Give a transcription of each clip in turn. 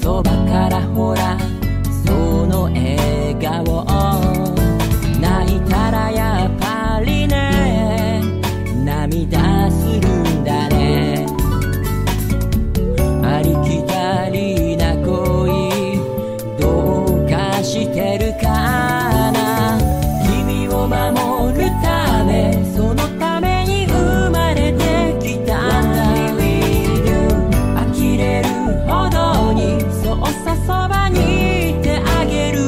そばからほらその笑顔、泣いたらやっぱりね涙するんだね。ありきたりな恋どうかしてるかな。君を守るためそのために生まれてきたんだ。呆れるほどにそうさそばにいてあげる。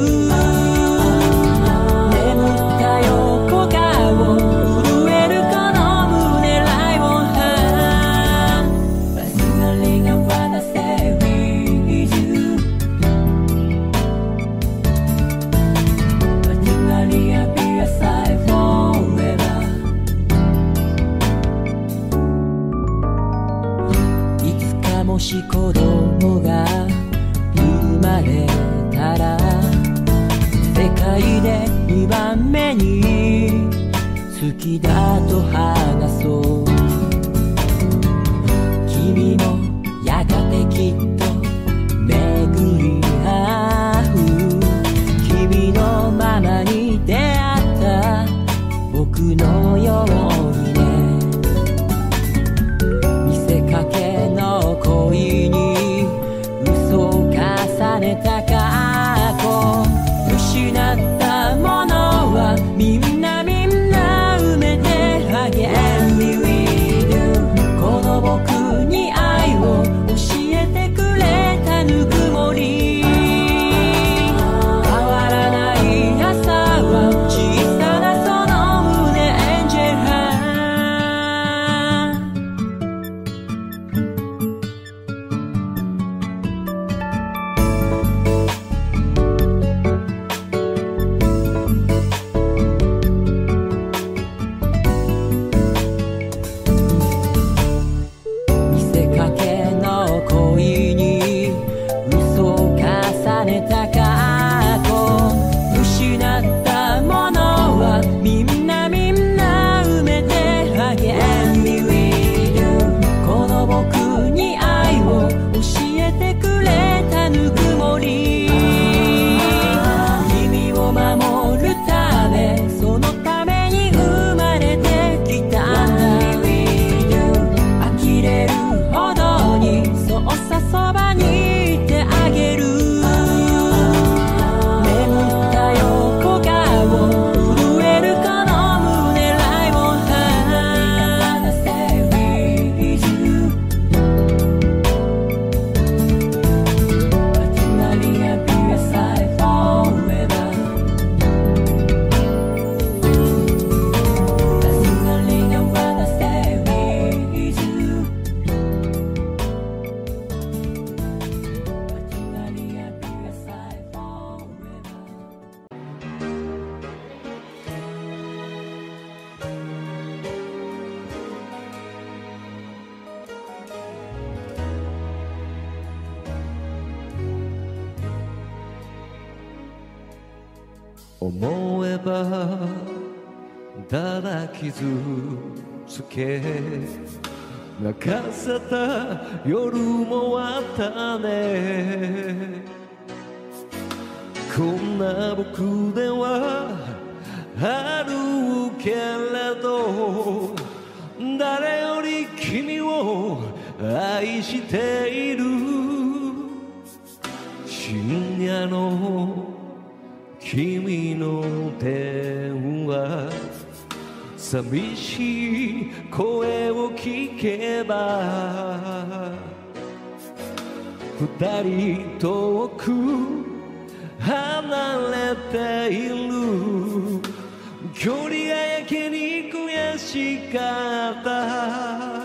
眠った横顔震えるこの胸ライオンハー。 Personally I wanna stay with you. Personally I'll be your side forever. いつかもし子供が生まれたら世界で2番目に好きだと話そう。君もやがてきっと巡り合う。君のままに出会った僕のようにね。見せかけの恋に嘘を重ねた過去、失ったものはみんな埋めてあげる。この僕に愛を教えてくれたぬくもり、変わらない朝は小さなその胸エンジェルハ見せかけの恋に嘘を重ねた過去、失ったものはみんな埋めてあげる。この僕に愛を教えてくれたぬくもり、君を守るためそのために生まれてきたんだ。呆れるほどにそうさそばにいてあげる。眠った横顔震えるこの胸ライオンハー。 Stay with you. Personally I'll be your side forever. Personally I wanna stay with you. Personally I'll be your side forever. 思えばただ傷つけ泣かせた夜もあったね。こんな僕ではあるけれど、誰より君を愛している。深夜の君の電話、寂しい声を聞けば二人遠く離れている。距離がやけに悔しかった。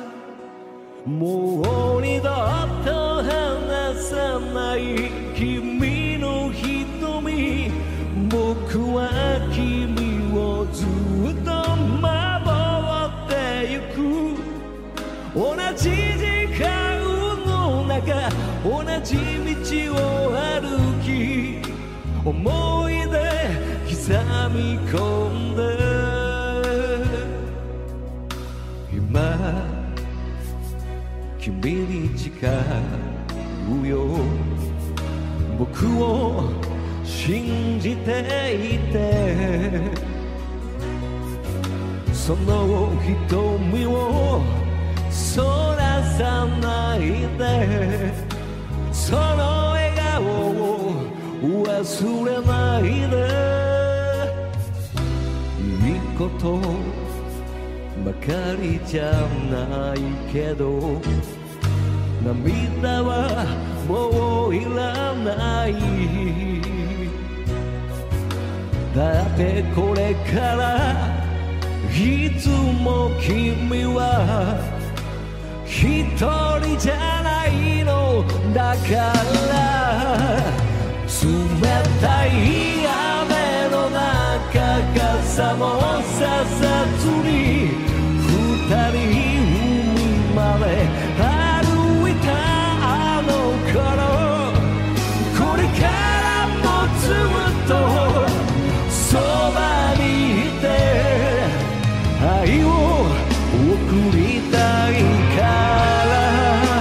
もう二度と離さない君の瞳、僕は君をずっと守ってゆく。同じ時間の中同じ道を歩き、思い出刻み込んで今君に誓うよ。 僕を信じていて、その瞳をそらさないで、その笑顔を忘れないで。いいことばかりじゃないけど、涙はもういらない。だってこれからいつも君は一人じゃないのだから、冷たい雨の中傘もささずに二人海まで歩いたあの頃、これからもずっとそばにいて愛を送りたいから。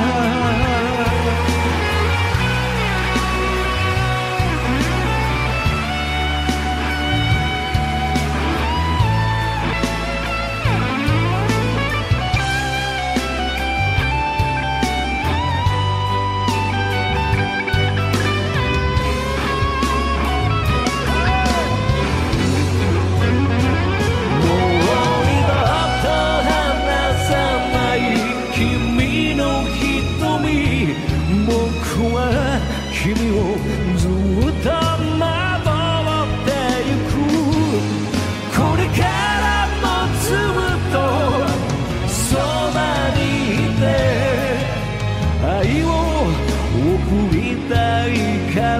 君をずっと守ってゆく、これからもずっとそばにいて愛を送りたいから、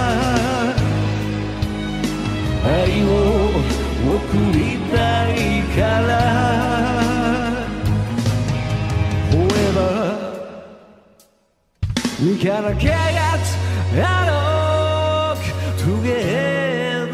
愛を送りたいから。 Forever we gotta get along together.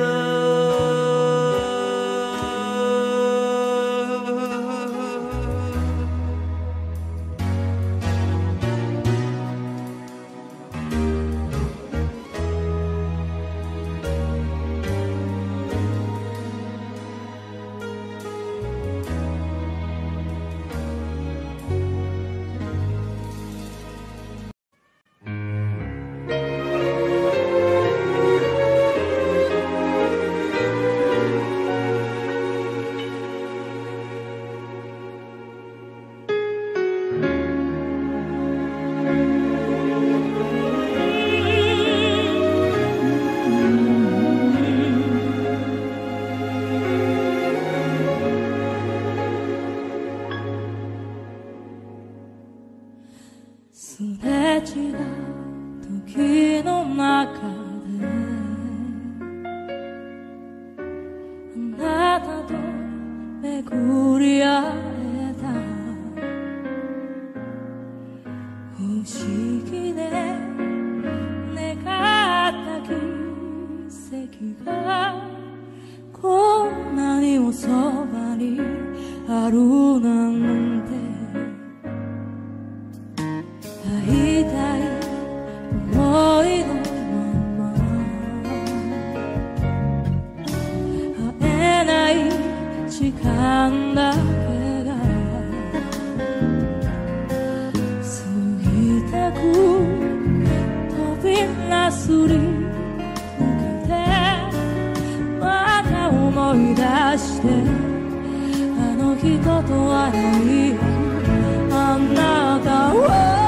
すれ違う時の中であなたと巡り会えた、不思議で願った奇跡がこんなにもそばにあるなんて、会いたい思いのまま会えない時間だけが過ぎたく飛びなすり抜けて、また思い出してあの人と会いあなたを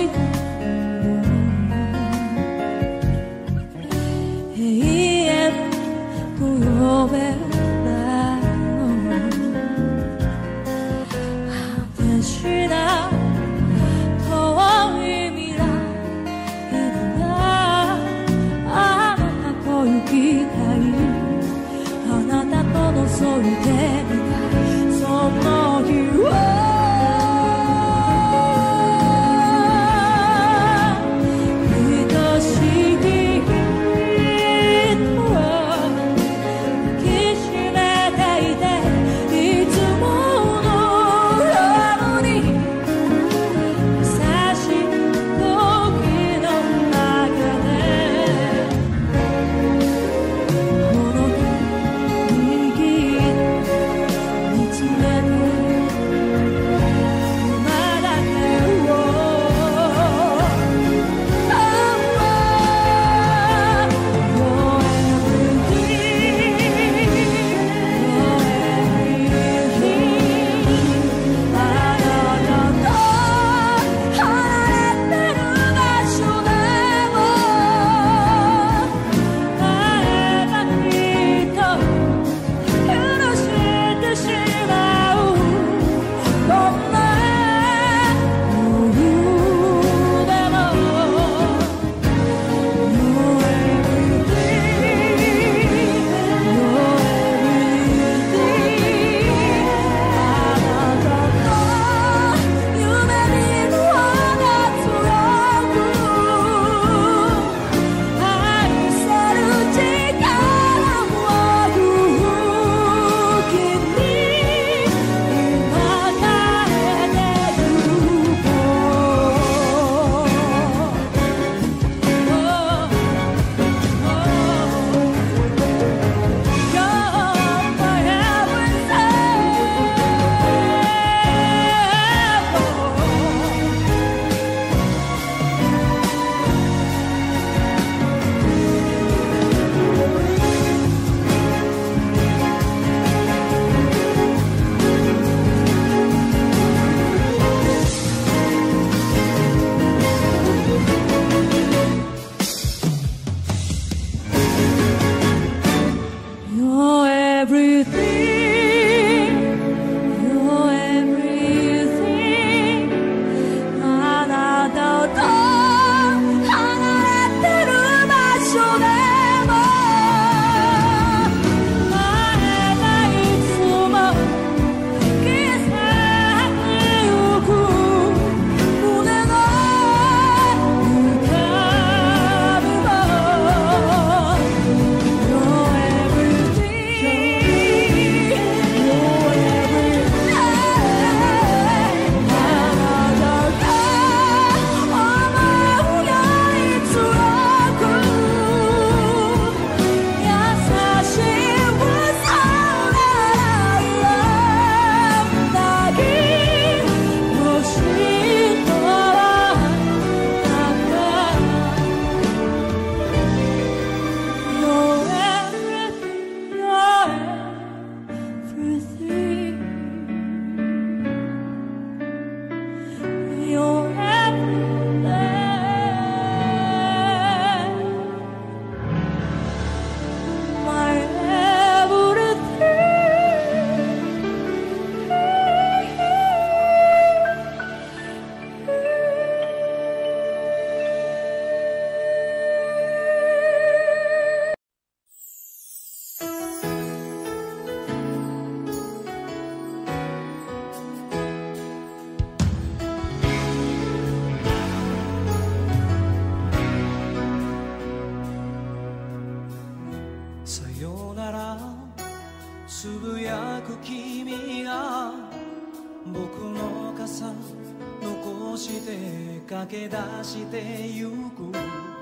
つぶやく君が僕の傘残して駆け出してゆく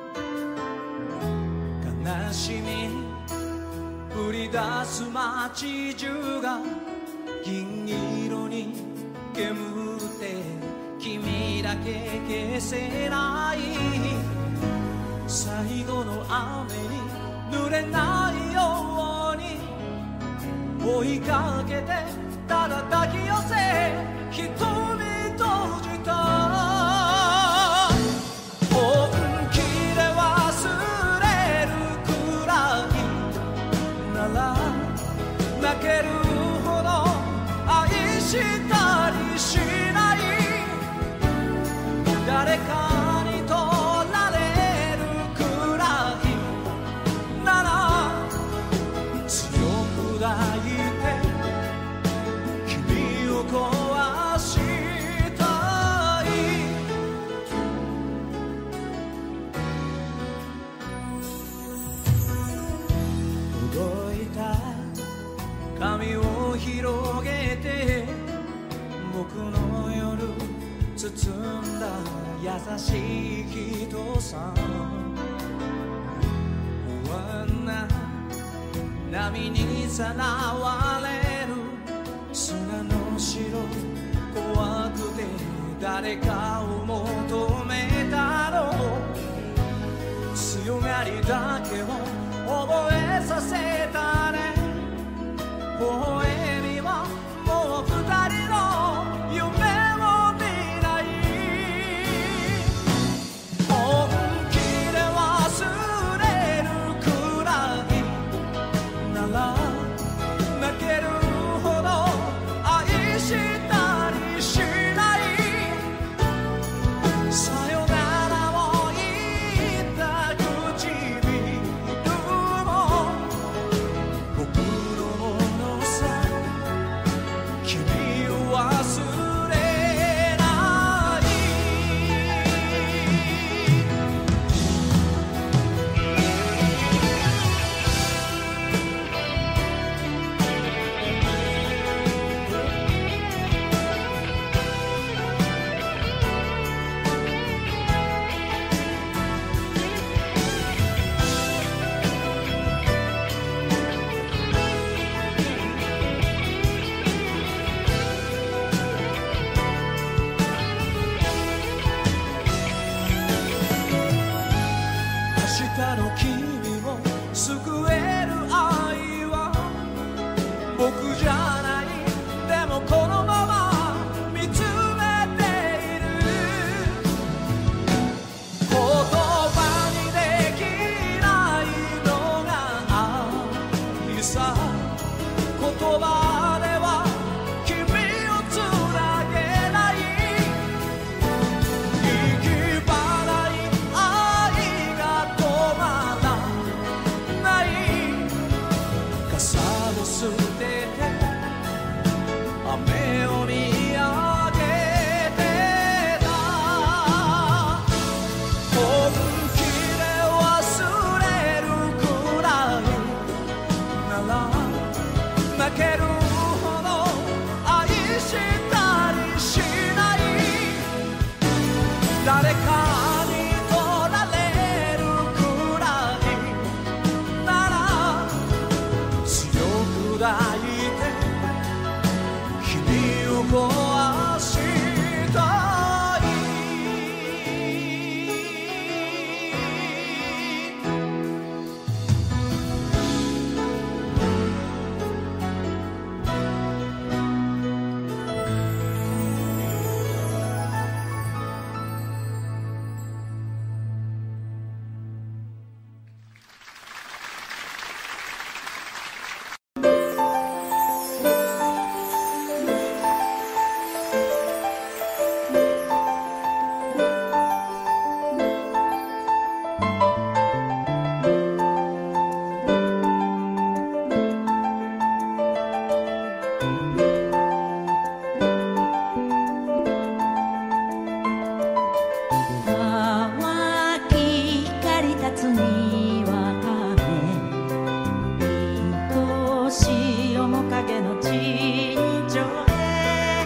悲しみ降り出す街中が銀色に煙って君だけ消せない最後の雨に濡れないように追いかけてただ抱き寄せ瞳閉じたしない、誰かに取られるくらいなら強く抱いて君を壊したい。動いた髪を広げて僕の夜包んだ優しい人さん、不安な波にさらわれる砂の城、怖くて誰かを求めたろう、強がりだけを覚えさせたね。微笑みはもう二人の夢を見ない、本気で忘れるくらいなら泣けるほど愛したりしない、さよならを言った唇も僕のものさ、君を忘れない。明日の君を救える愛は僕じゃない、でもこのまま見つめている、言葉にできないのが愛さ、言葉では君をつなげない、息払い愛が止まらない、傘を捨てて雨を見上げてた、本気で忘れるくらいなら泣けるほど愛したりしない、誰かに取られるくらいなら強く抱いて君を壊したい。 淡き光立つにわかめ、愛しい面影の陳情へ、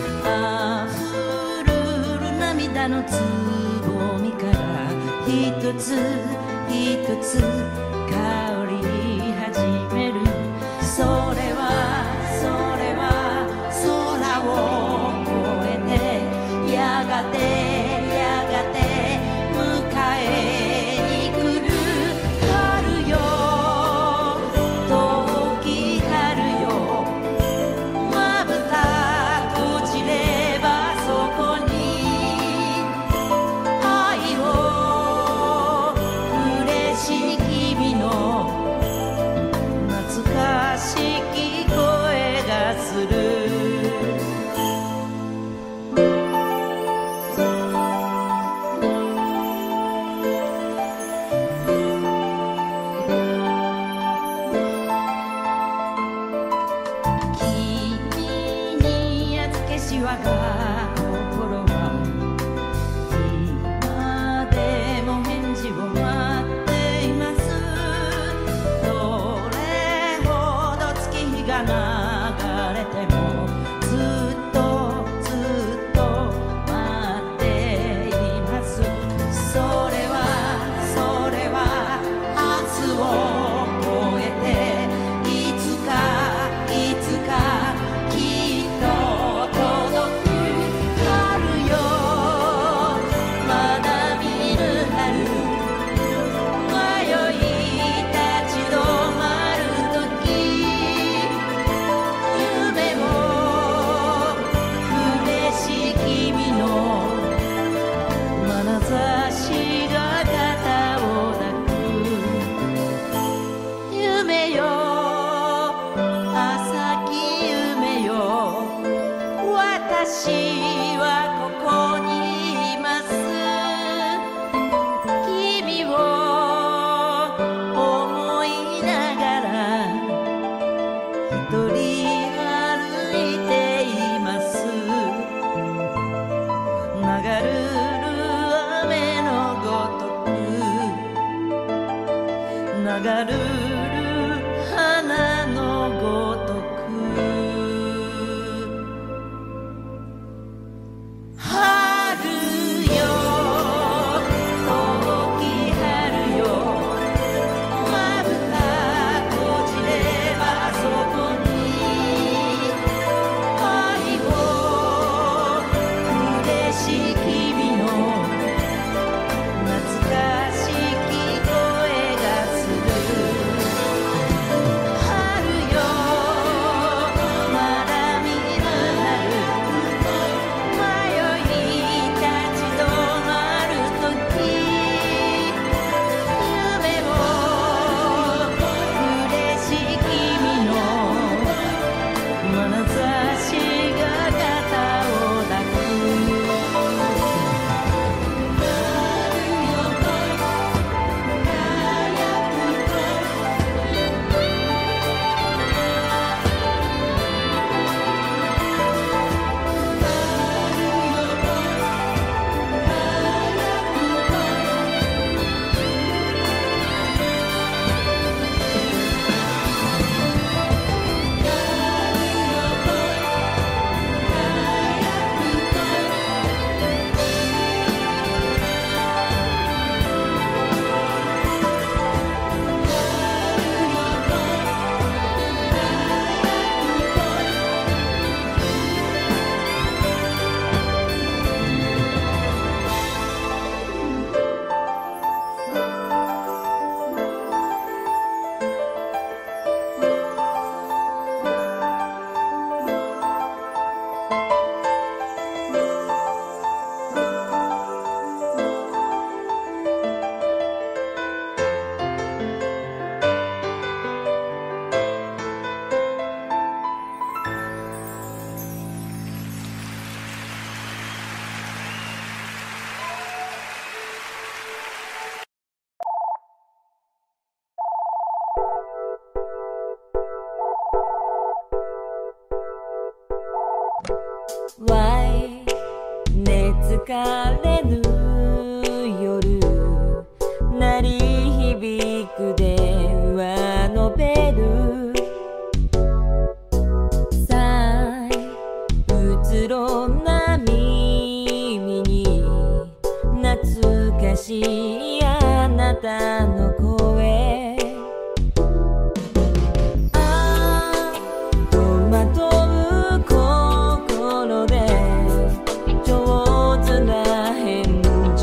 溢るる涙のつぼみから一つ一つ香り始める、それは空を越えてやがて迎えに来る春よ、時春よ、まぶた閉じればそこに愛を嬉しい君の懐かしき声がする。 我が心は今でも返事を待っています。どれほど月日が流れてもずっとずっと待っています。それは明日を越えていつかきっと届く春よ。まだ見ぬ春、迷い立ち止まるとき、夢も嬉しい君の眼差しが肩を抱く。夢よ浅き夢よ、私はここにいます。君を思いながら一人歩いています。流る雨のごとく、流る花のごとく。春よ遠き春よ、まぶた閉じればそこに愛を嬉しい君の懐かしき声がする。春よまだ見ぬ春、迷い立ち止まるとき、夢も嬉しい君の眼差しが肩を抱く。疲れぬ夜、鳴り響く電話のベル、さ移ろんな耳に懐かしいあなたの声、戸惑う心で上手な返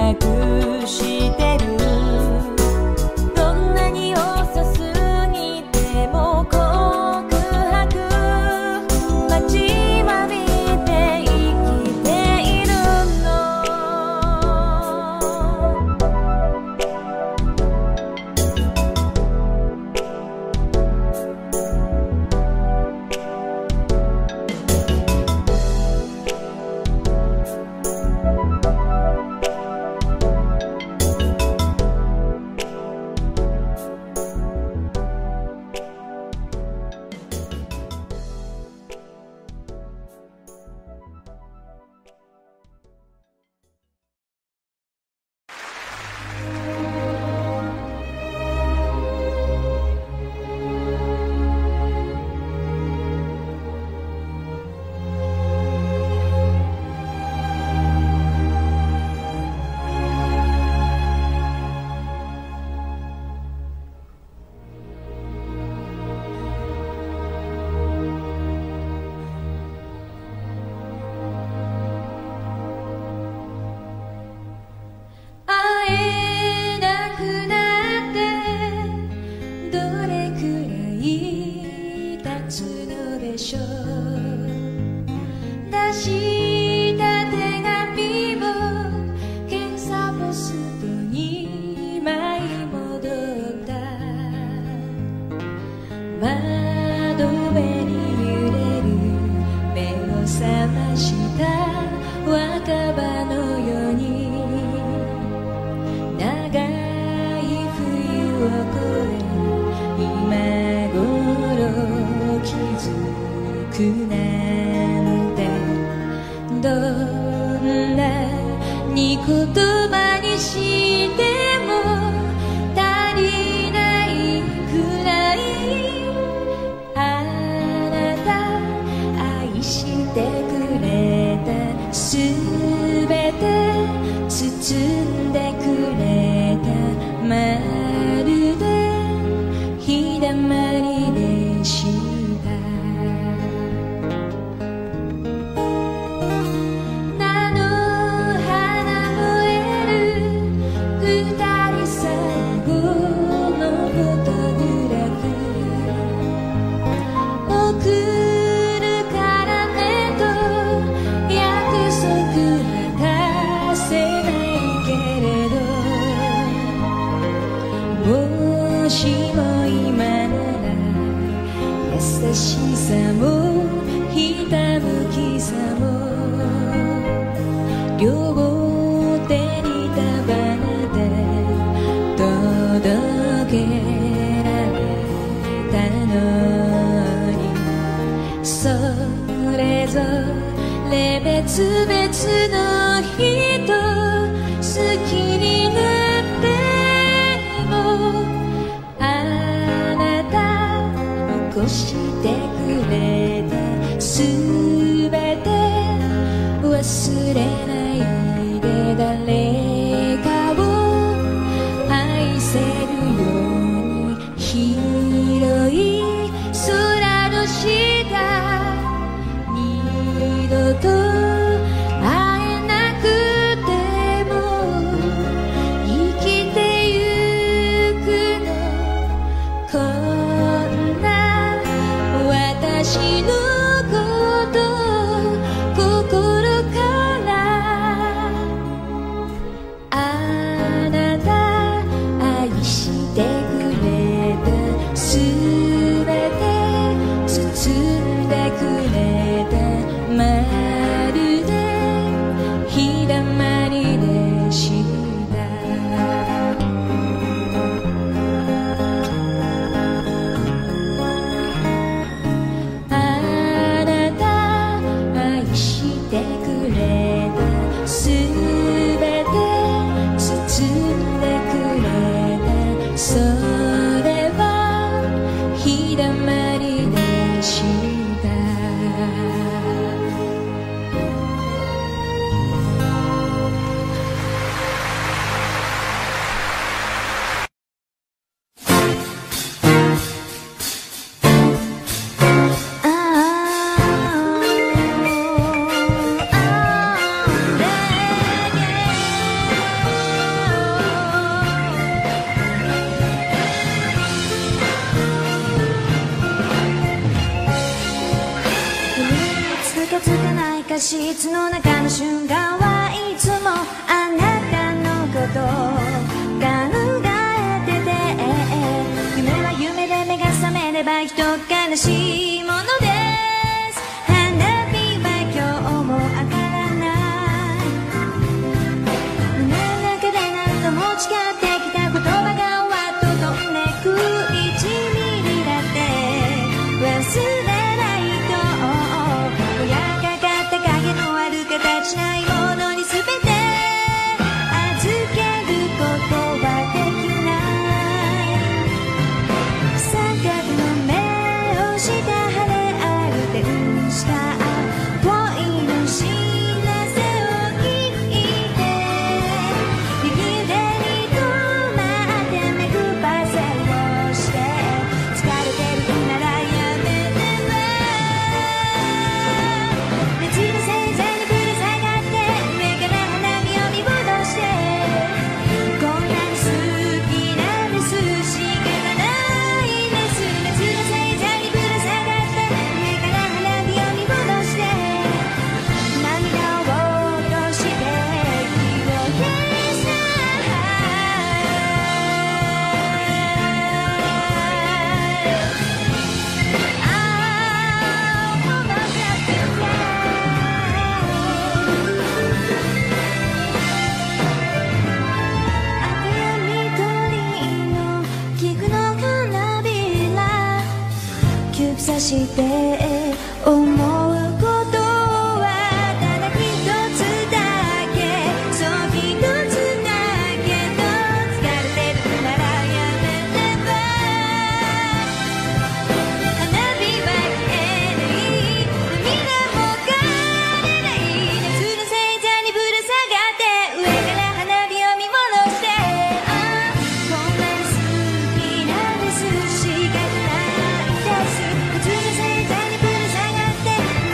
くしてる。どんなに遅すぎても告白待ちわびて生きているの。 たシーツの中の瞬間はいつもあなたのこと考えてて、夢は夢で目が覚めれば人悲しいものです。花火は今日も上がらない。胸の中で何度も誓ってきた言葉がわっと飛んでく。1ミリだって忘れないと。親がかった影のある形ないものに全て預けることはできない。三角の目をした晴れある電車、恋の知らせを聞いて右腕に止まって目配せをして、疲れてるならやめてね。熱の星座にぶら下がって上から花火を見戻して、こんなに好きなんです仕方ないです。熱の星座にぶら下がって上から花火を見戻して、涙を落として気を消したさして思うことはただ一つだけ、そう一つだけど、疲れてるならやめれば。花火は消えない、涙も枯れない。夏の星座にぶら下がって上から花火を見戻して、こんなに好きなんです仕方ないです。夏の星座にぶら下がって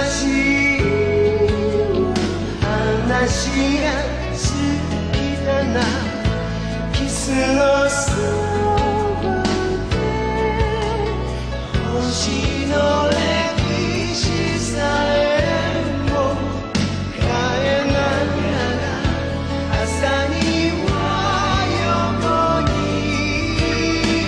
しい話が好きだなキスのそばで星の歴史さえも変えながら朝には横に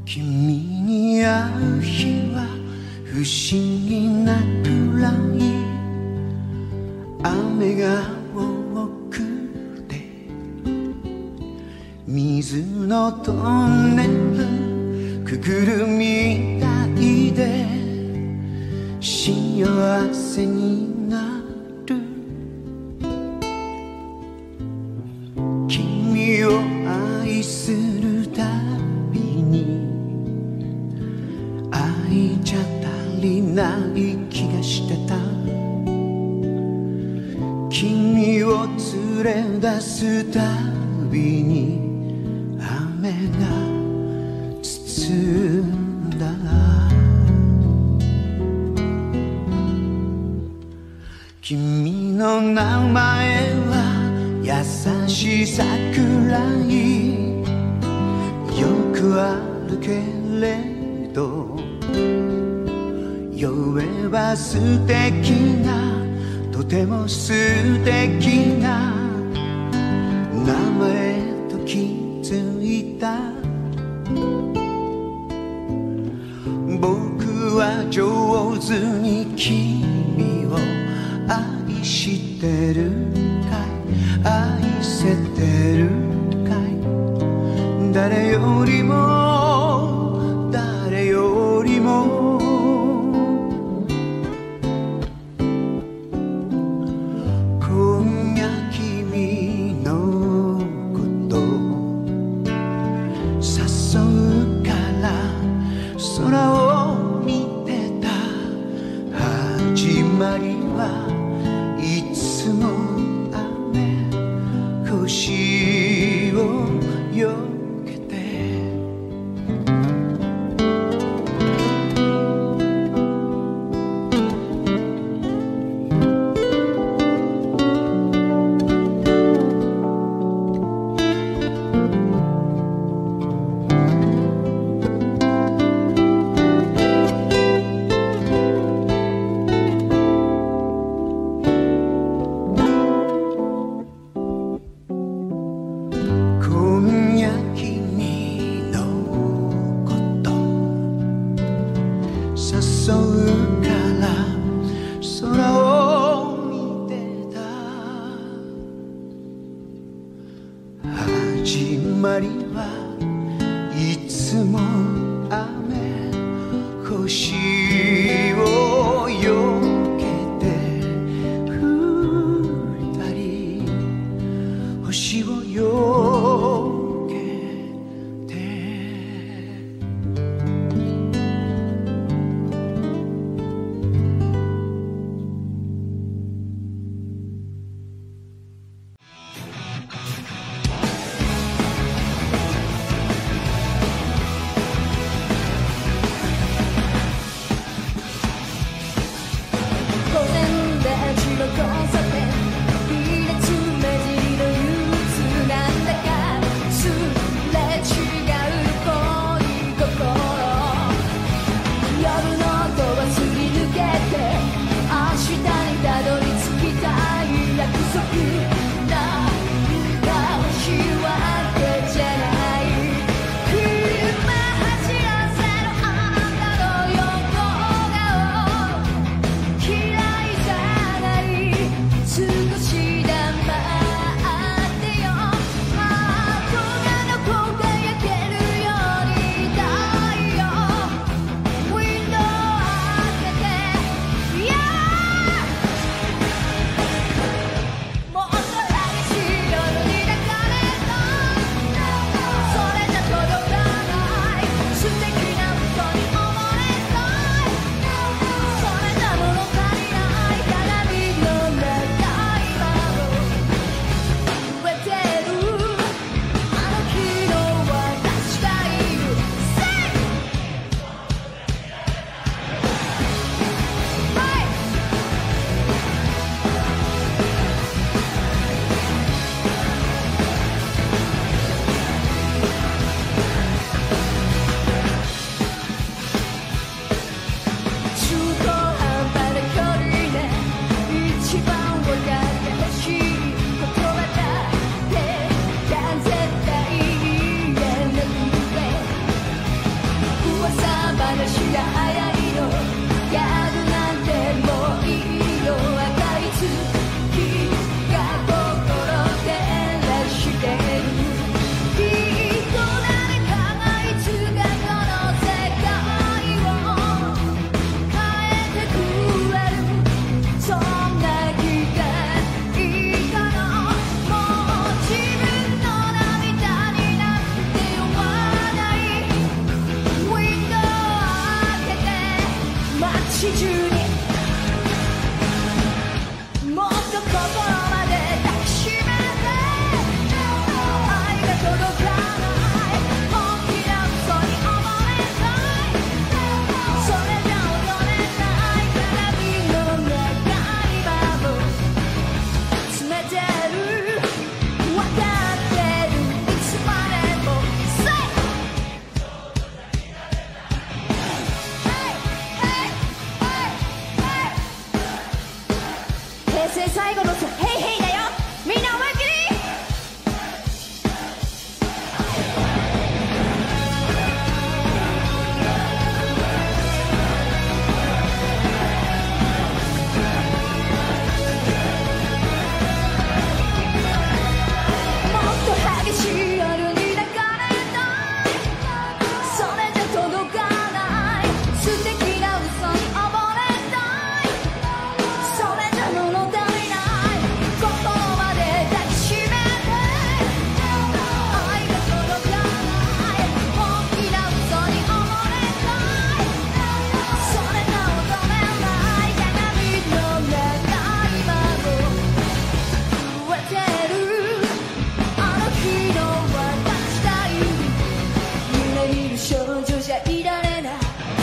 君に会う日は不思議なくらい雨が多くて水のトンネルくぐるみたいで幸せになる君を愛するたびに愛じゃ足りない気がしてた君を連れ出すたびに雨が包んだ君の名前は優しい桜井よくあるけれど酔えば素敵なとても素敵な名前と気づいた僕は上手に君を愛してるかい愛せてるかい誰よりも誰よりも今夜君のこと誘うから空を見てた始まりはいつも雨星をよけて始まりはいつも雨星をよけて二人星をよけてが早いのギャグなんてもういいよ赤い月が心照らしてるきっと誰かがいつかこの世界を変えてくれるそんな日がいいかなもう自分の涙になって酔わないウィンドウを開けて街中にもっと心まで抱きしめて愛が届かない本気な嘘に溺れないそれじゃ踊れない鏡の中今も詰めてる分かってるいつまでも Say平成最後のさヘイヘイだよみんな思いっきりもっと激しい夜に抱かれたいそれじゃ届かない素敵な嘘に溺れたいそれじゃ物足りない心まで抱きしめて愛が届かない本気な嘘に溺れたいそれじゃ踊れない鏡の中今も震えてるあの日の私たい夢見る少女じゃいられない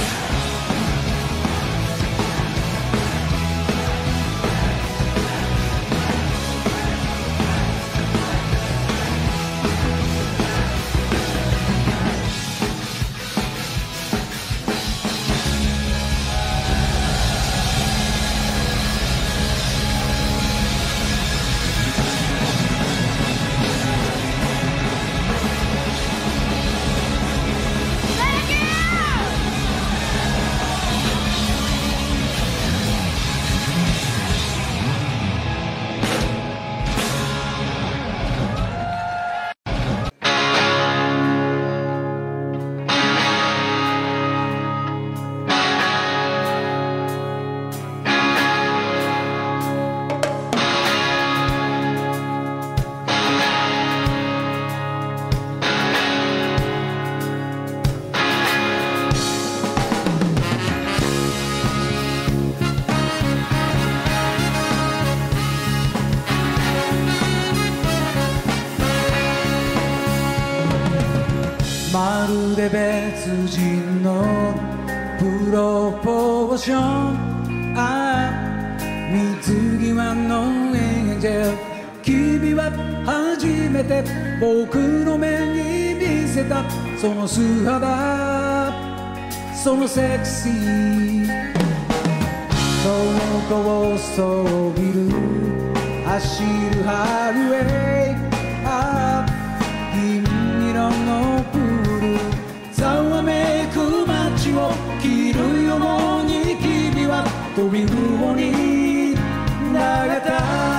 まるで別人のプロポーション水際のエンジェル君は初めて僕の目に見せたその素肌そのセクシーその子をそう見る走るハイウェイ銀色のプールざわめく街を切るように君は飛び魚に投げた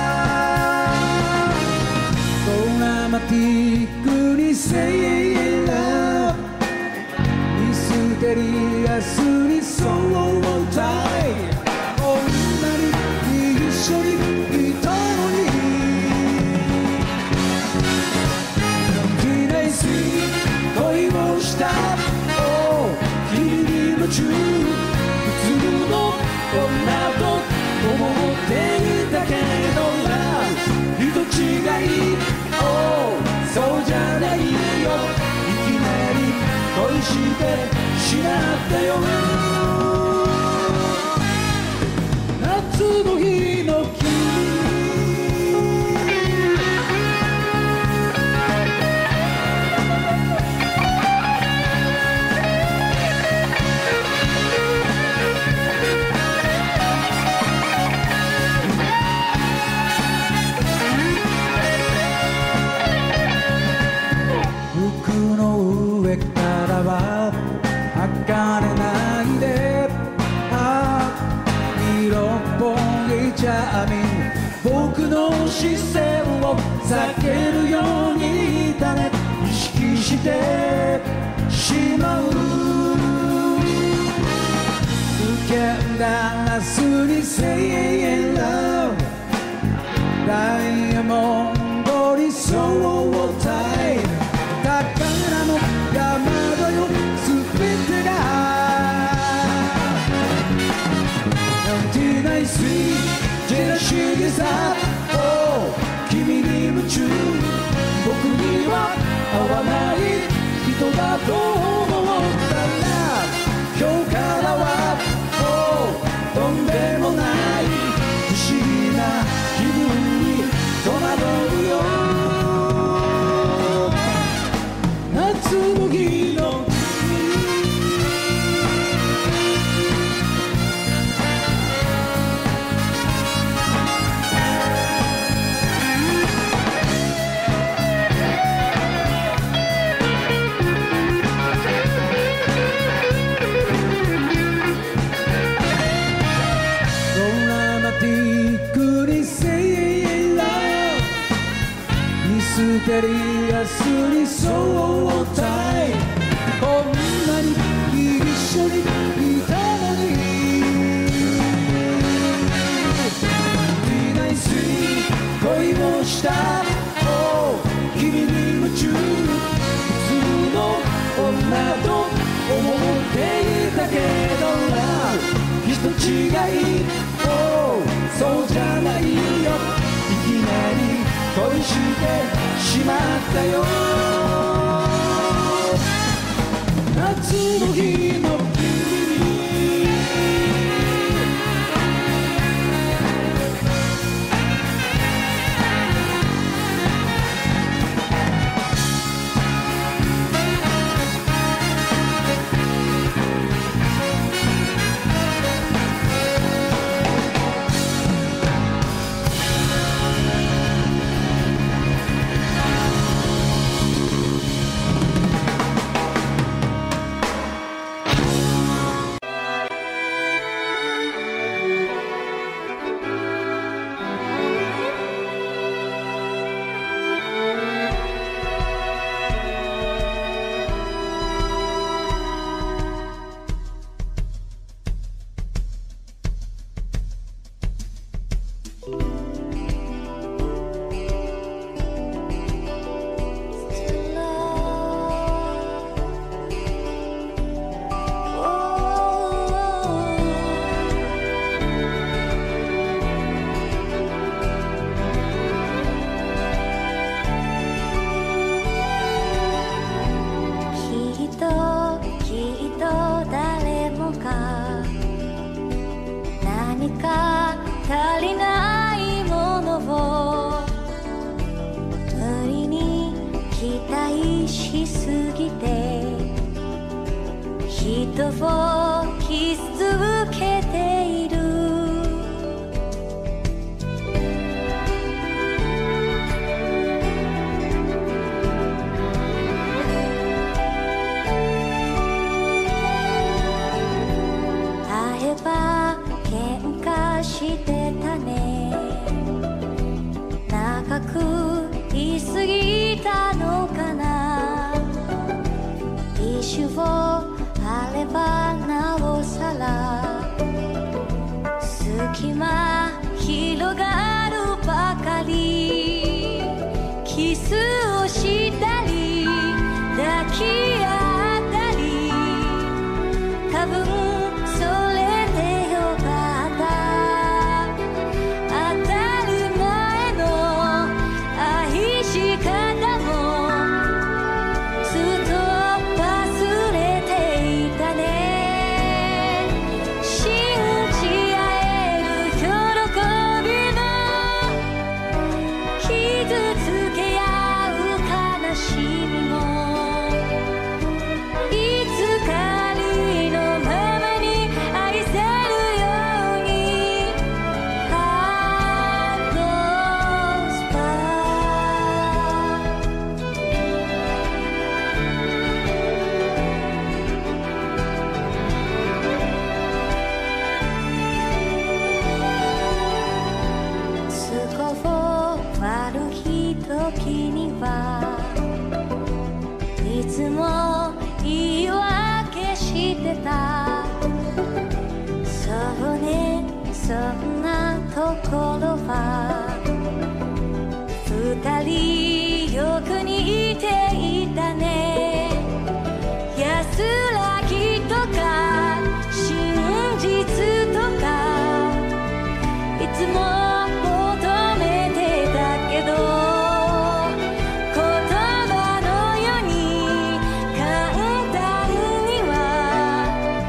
ドラマティックに Say love ミステリアスにそう歌い女に一緒にいたのに恋をした、oh、君に夢中普通の女と思っていたけれどな人違い、oh、そうじゃないよいきなり恋してしまったよ夏の日の君服の上からは測れないでの視線を避けるようにだね意識してしまうつけんだ明日に Say love ダイヤモンド理想をタイム宝の山のよ全てが99 Sweet ジェラシーでさ君に夢中僕には合わない人だと思ったら今日からはとんでもない不思議な気分に戸惑うよ夏の日のミステリアスにそうたいこんなに一緒にいたのにナイスに恋をした君に夢中普通の女と思っていたけどな人違いそうじゃないよいきなり恋してしまったよ夏の日の君に信じ合える距離た。そうね、そんなところは二人よく似ていたね。安らぎとか真実とかいつも求めてたけど、言葉のように簡単には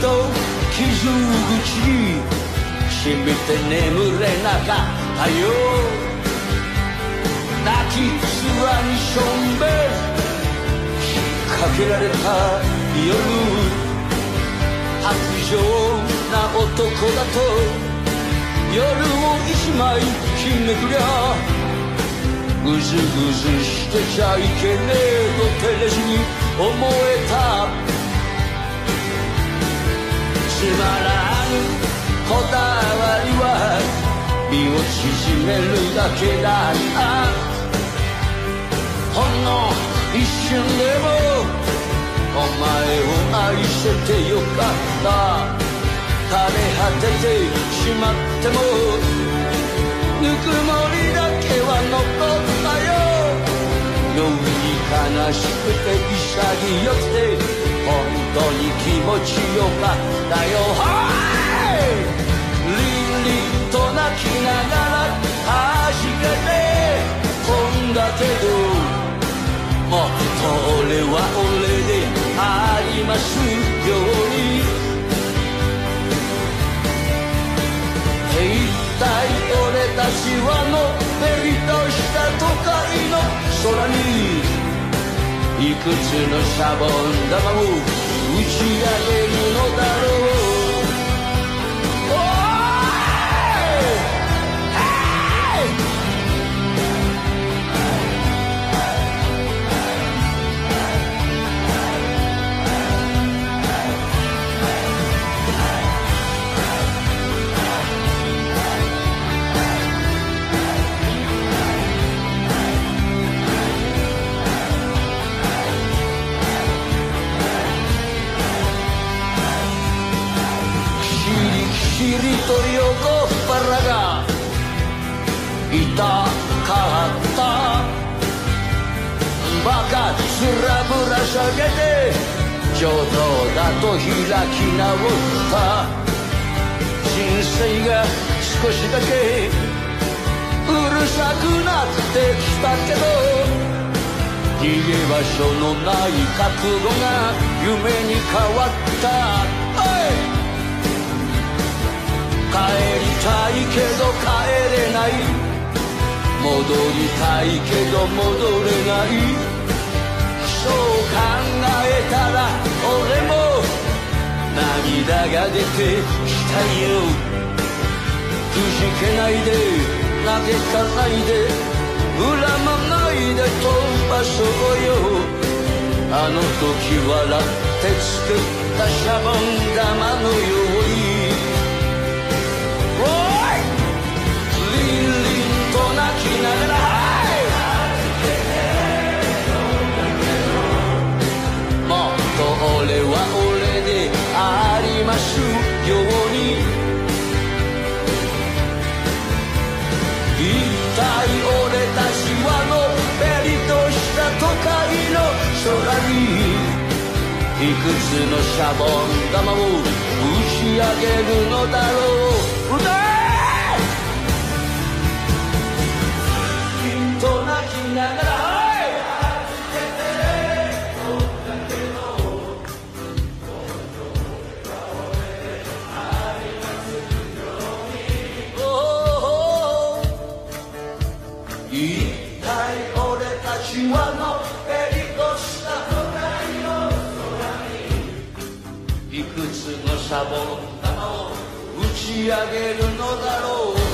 と傷口染みて眠れなかったよ泣きつらにしょんべ引っ掛けられた夜薄情な男だと夜を一枚ひねくりゃぐずぐずしてちゃいけねえと照れずに思えたつまらぬこだわりは身を縮めるだけだったほんの一瞬でもお前を愛せてよかった枯れ果ててしまってもぬくもりだけは残ったよ妙に悲しくて潔くて本当に気持ちよかったよ凛々と泣きながら弾けて飛んだけどもっと俺は俺でありますように一体俺たちはのべりとした都会の空にいくつのシャボン玉を打ち上げるのだろうキリと横っ腹が痛かったバカつらぶら下げて上等だと開き直った人生が少しだけうるさくなってきたけど逃げ場所のない覚悟が夢に変わった帰りたいけど帰れない戻りたいけど戻れないそう考えたら俺も涙が出てきたよくじけないで嘆かないで恨まないで飛ばそうよあの時笑って作ったシャボン玉のように泣きながらもっと俺は俺でありますように一体俺たちはのべりとした都会の空にいくつのシャボン玉を打ち上げるのだろう歌えと泣きながら一体俺たちはのべりとした都会の空にいくつのシャボン玉を打ち上げるのだろう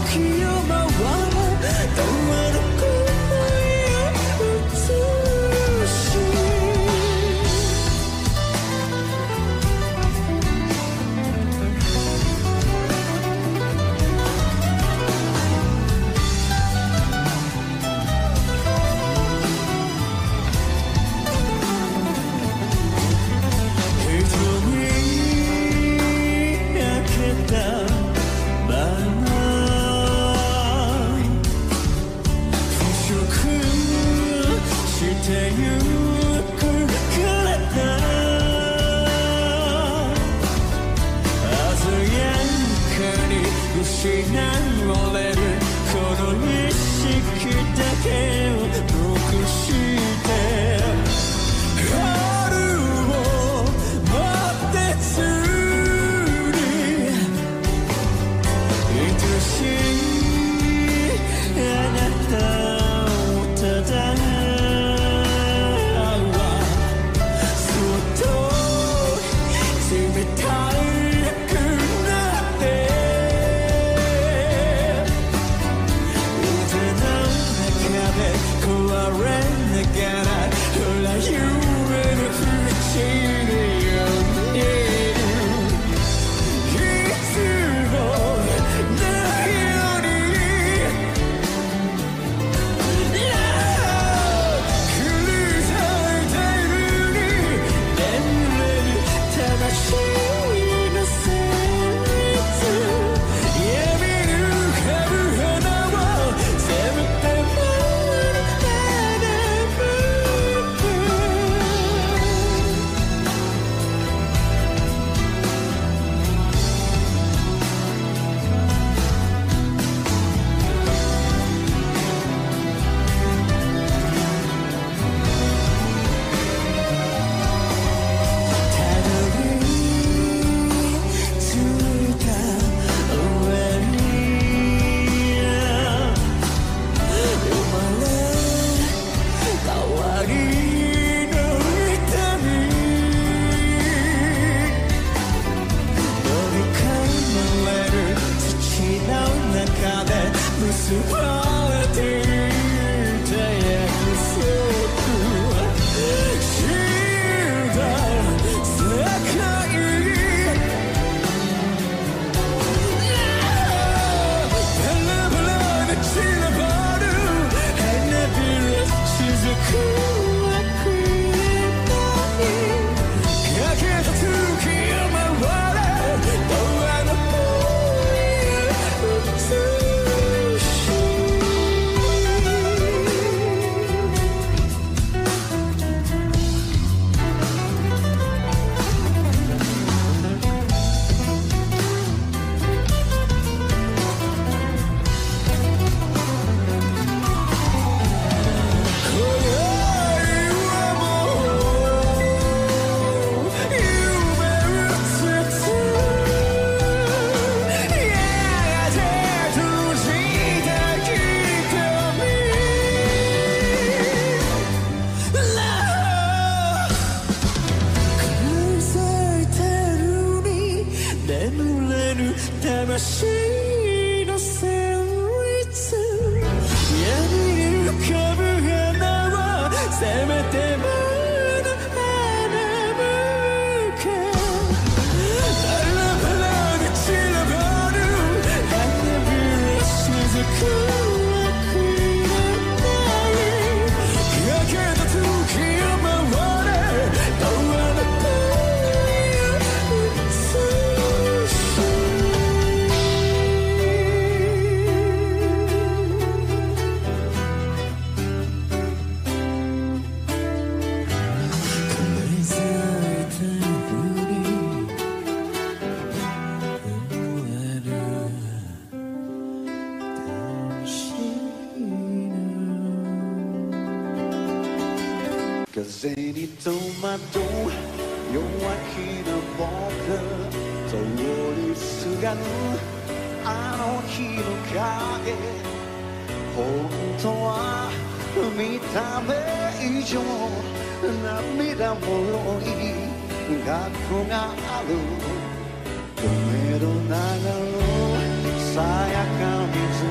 風に戸惑う弱気な僕通りすがるあの日の影本当は見た目以上涙もろい過去がある止めどながらさやか水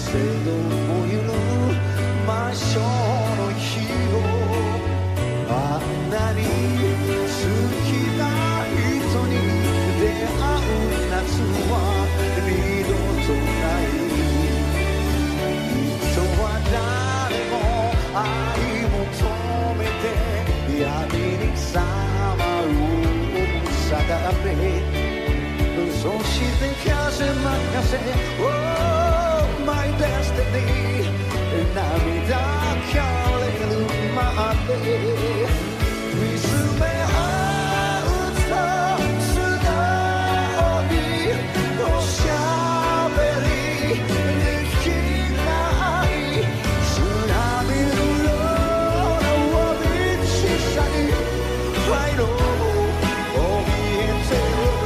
制度を揺る魔性の日をあんなに好きな人に出会う夏は二度とない人は誰も愛求めて闇にさまう定めそして風任せ Oh my destiny 涙枯れるまで見つめ合うと素直におしゃべりできない津波のような寂しさに愛の怯えてる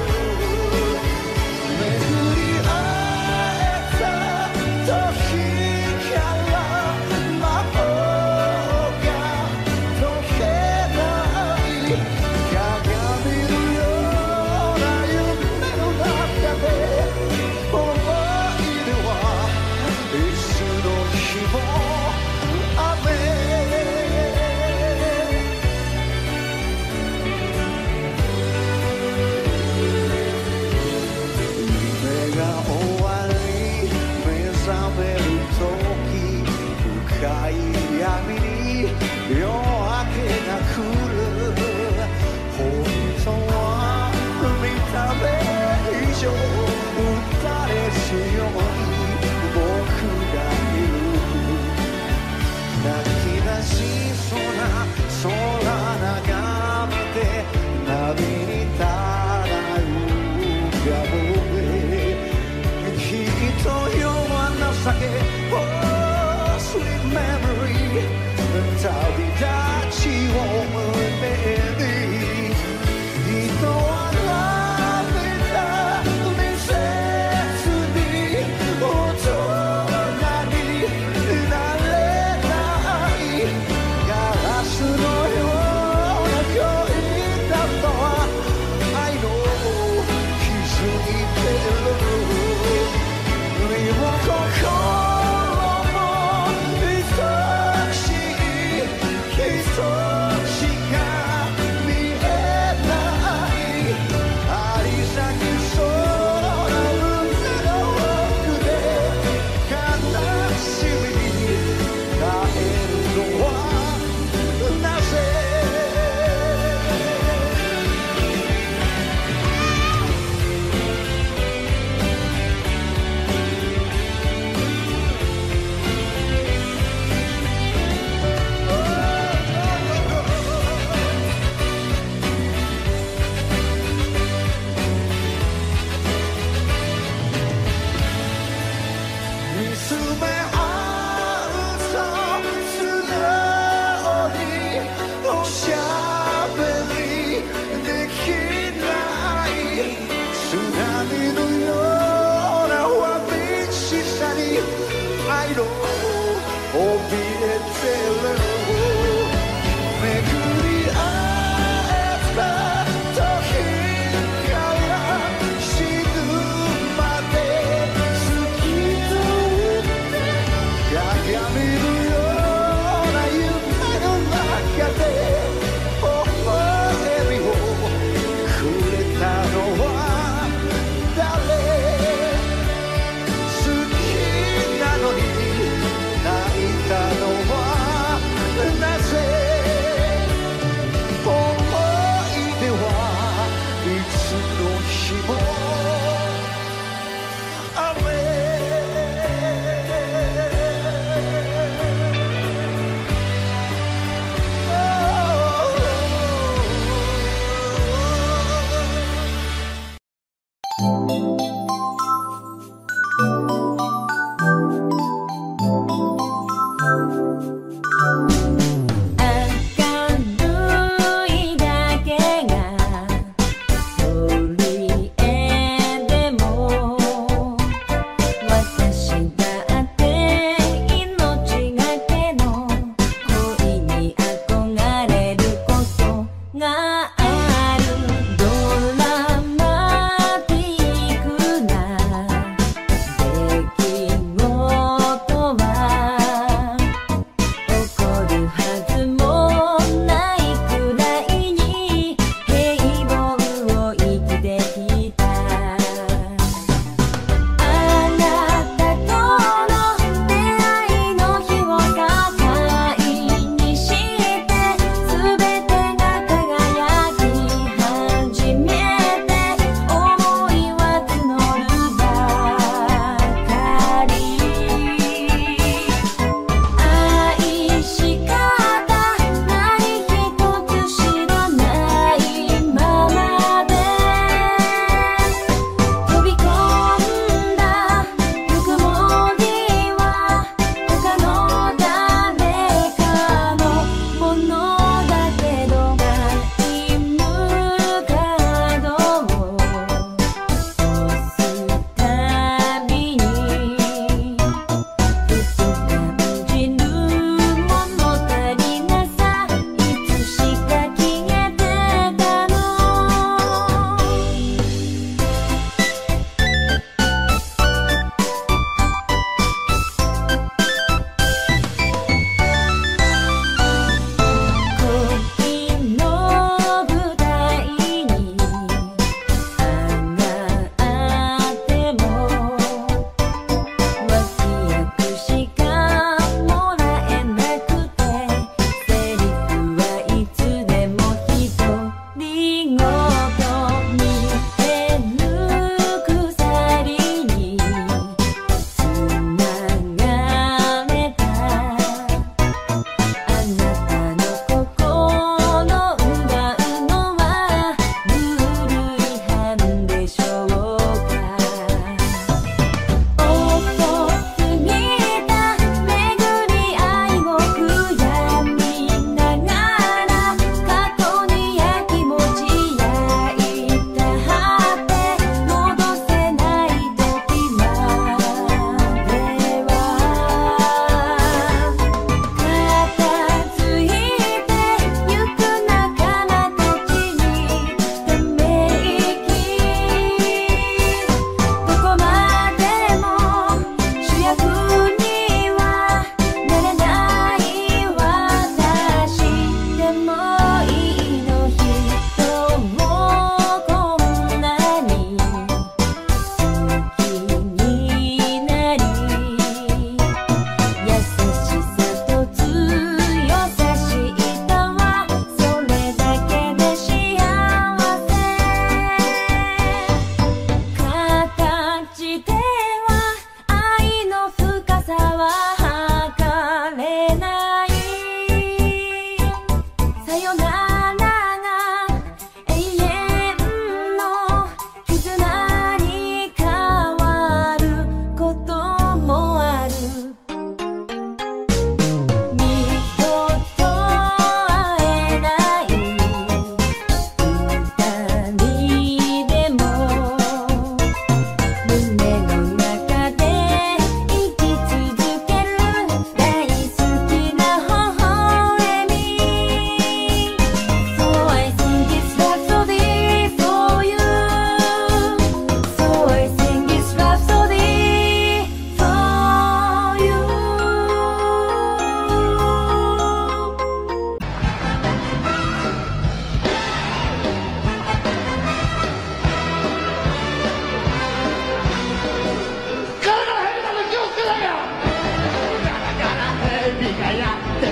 闇に夜明けが来る本当は見た目以上打たれ強い僕がいる泣き出しそうな空眺めて波に漂う野望へきっと夜は情けSweet memory 旅立ちを胸に人は涙見せずに大人になれないガラスのような恋だとは愛の気づいてる身も心「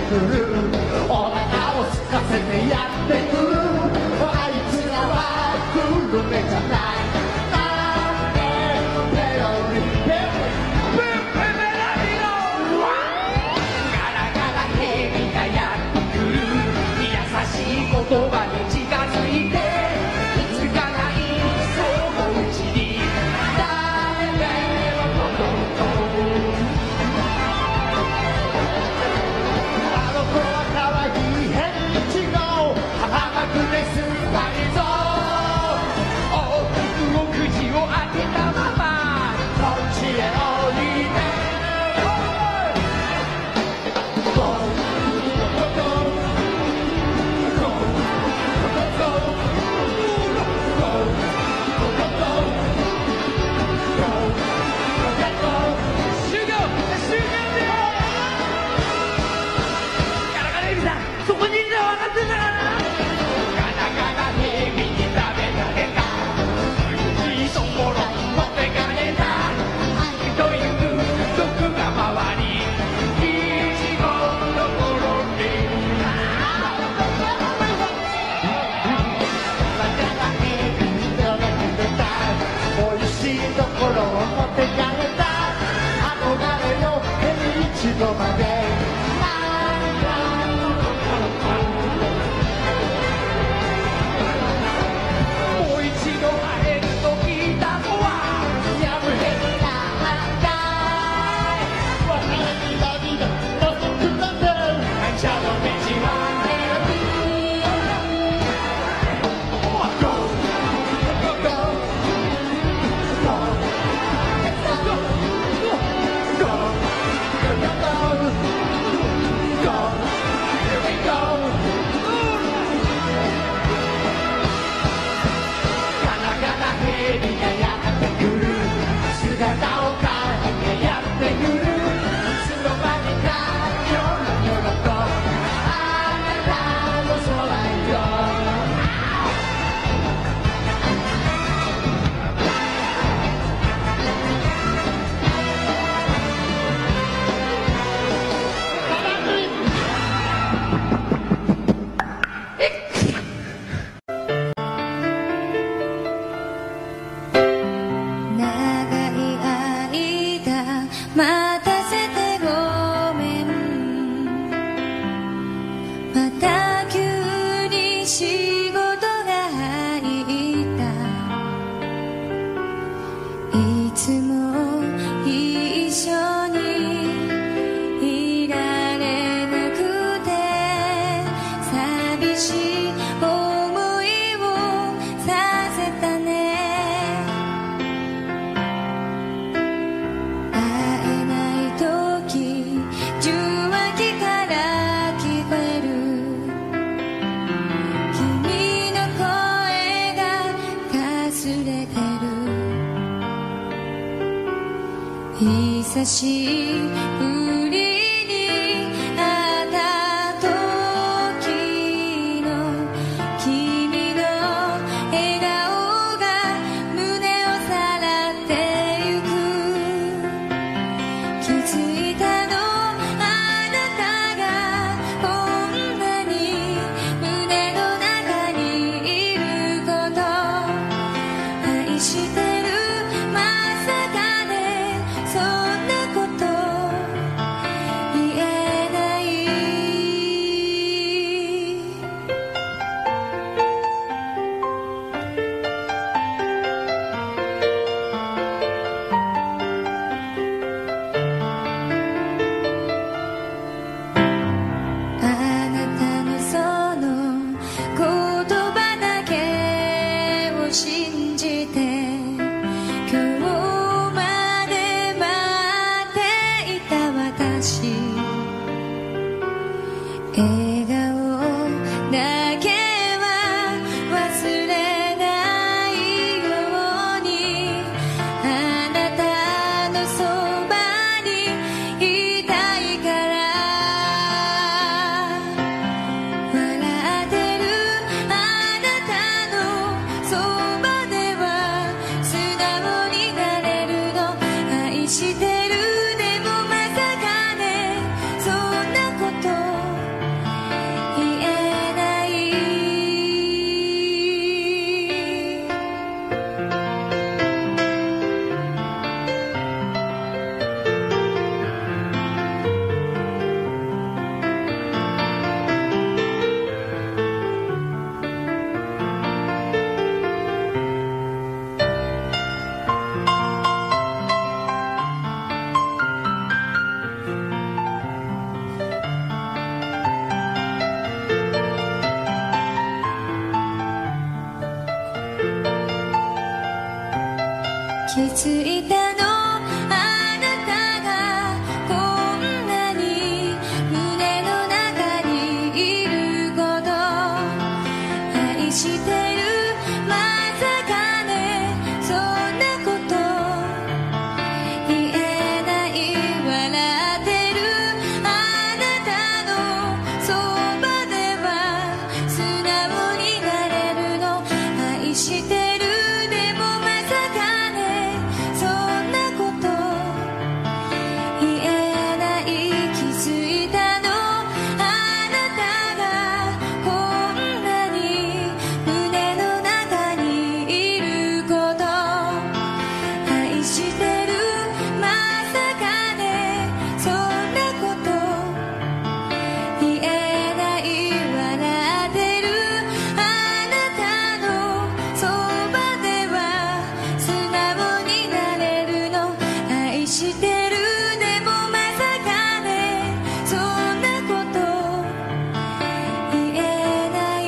くるお腹を空かせてやってくるあいつらはグルメじゃないなんでペロリペペペメラリのガラガラヘビがやってくる優しい言葉に近づいていつかないそのうちに誰でも届くあの子は可愛い返事の母くれすがりぞ大きくおくじを開けたままこっちへ降りてところを持ってかれた憧れの一度までもう一度会えると聞いたのはやぶへになんだ私の涙のくなんて感謝の道は久しぶりに会った時の君の笑顔が胸をさらってゆく気づいたのあなたがこんなに胸の中にいること愛してるまさかねそんなこと言えないあなたのその言葉だけを信じて今日まで待っていた私笑顔だけは忘れないようにあなたのそばにいたいから笑ってるあなたのそばでは素直になれるの愛してるでもまさかねそんなことづいたのあなたがこんなに胸の中にいること愛してるまさかねそんなこと言えない笑ってるあなたのそばでは素直になれるの愛してるでもまさかねそんなこと言えない気づいたのあなたがこんなに胸の中にいること愛してるまさかねそんなこと言えない笑ってるあなたのそばでは素直になれるの愛してるでもまさかねそんなこと言えない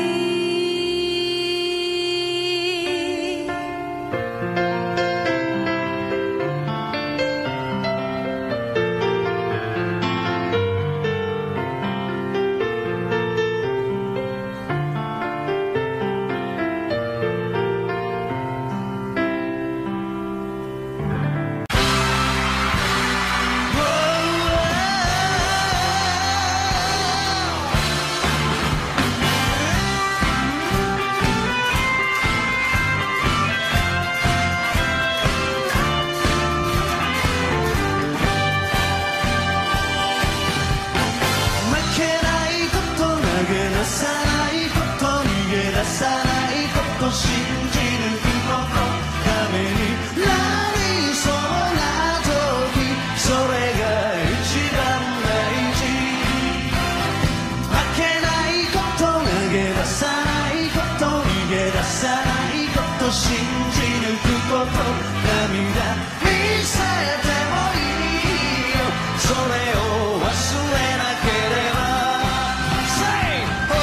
負けないこと投げ出さないこと逃げ出さないこと信じ抜くことためになりそうな時それが一番大事負けないこと投げ出さないこと逃げ出さないこと信じ抜くこと涙見せてもいいよそれを忘れなければ Say! Oh,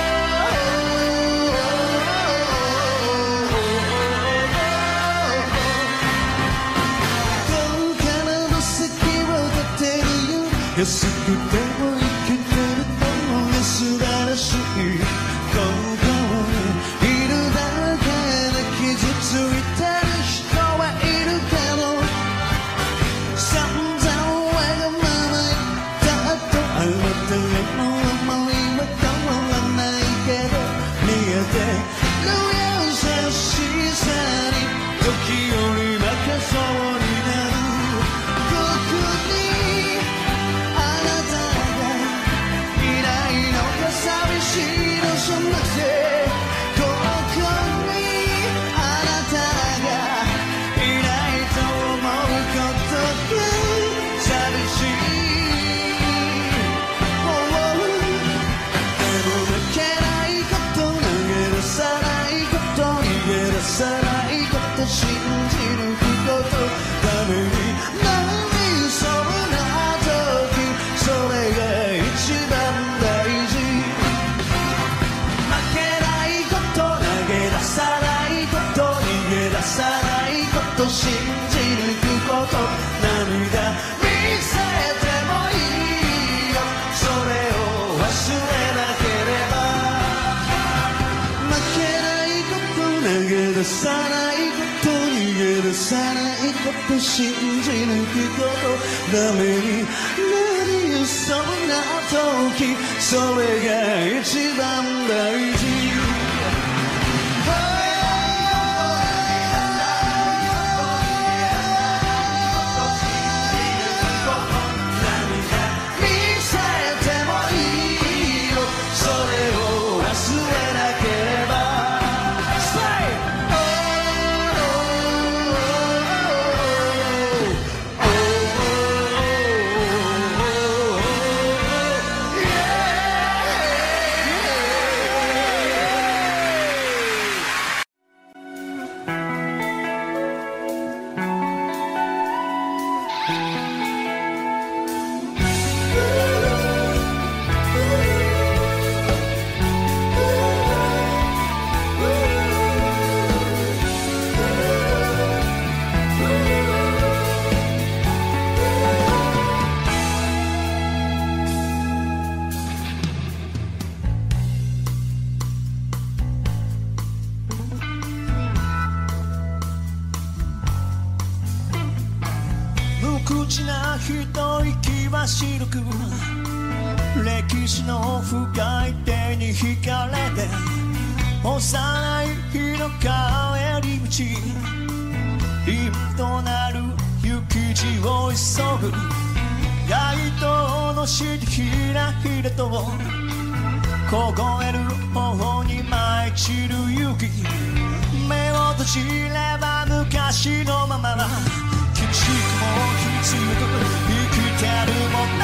どうかなの席を立てるよ安くても生きてると安らしいここにいるだけで傷ついてる人はいるけど散々わがまま言った後あなたへの思いは変わらないけど見えてる優しさに時より負けそうになるここにあなたがいないのか寂しいのそんなせここにあなたがいないと思うことが寂しいでも負けないこと投げ出さないこと逃げ出さないこと信じ抜くことためになりそうな時それが一番大事負けないこと投げ出さないこと逃げ出さないこと信じ抜くこと涙見せてもいいよそれを忘れなければ負けないこと投げ出さないこと逃げ出さないこと信じ抜くことダメになりそうな時それが一番大事見せてもいいよそれを忘れなければ Say! Oh, oh, oh, oh, yeah. 口な一息は白く歴史の深い手に惹かれて幼い日の帰り道凛となる雪地を急ぐ街灯の下ひらひらと凍える頬に舞い散る雪目を閉じれば昔のまま厳しくも必要と生きてるもの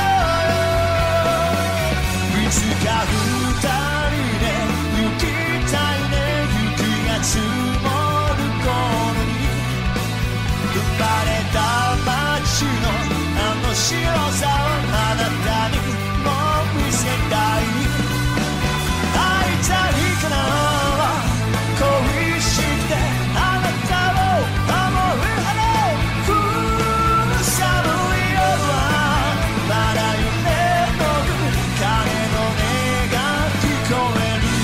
いつか二人で行きたいね雪が積もる頃に生まれた街のあの白さをあなたにも見せたい会いたいから恋してあなたを守るあの寒い夜はまだ夢の鐘の音が聞こえる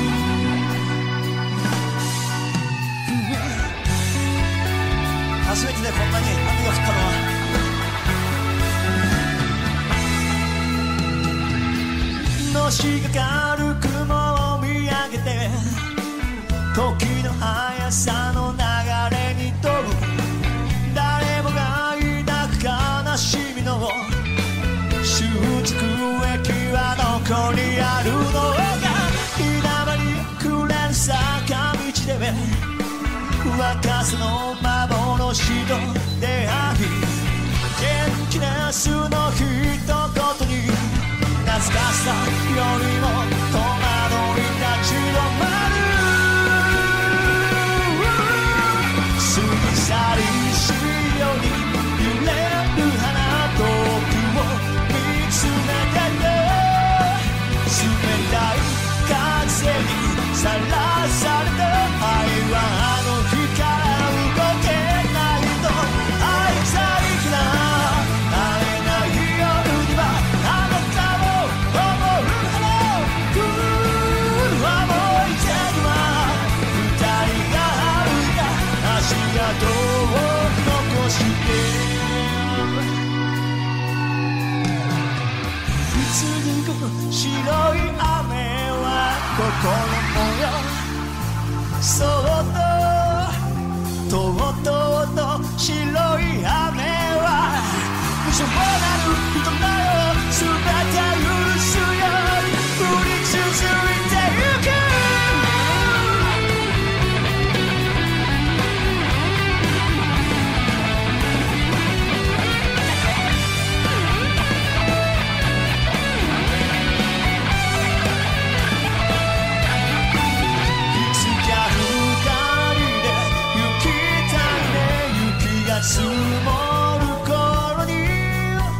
初めてでこんなに雨が降ったのはのしかかる雲を見上げて時の速さの流れに飛ぶ誰もが抱く悲しみの終着駅は残りあるのが日だまりくれる坂道で若さの幻と出会い元気な素の一言に懐かしさよりも戸惑い立ち止まる過ぎ去りしいように揺れる花遠くを見つめてて冷たい風にさらされて愛はあの日から動けないと愛されきな会えない夜にはあなたを思う花来る思い出には二人が歩いた足跡を残していつにこの白い雨は心もよそっととうとうと白い雨は無情なる人だよ全て許すように降り続いてゆく積もる頃に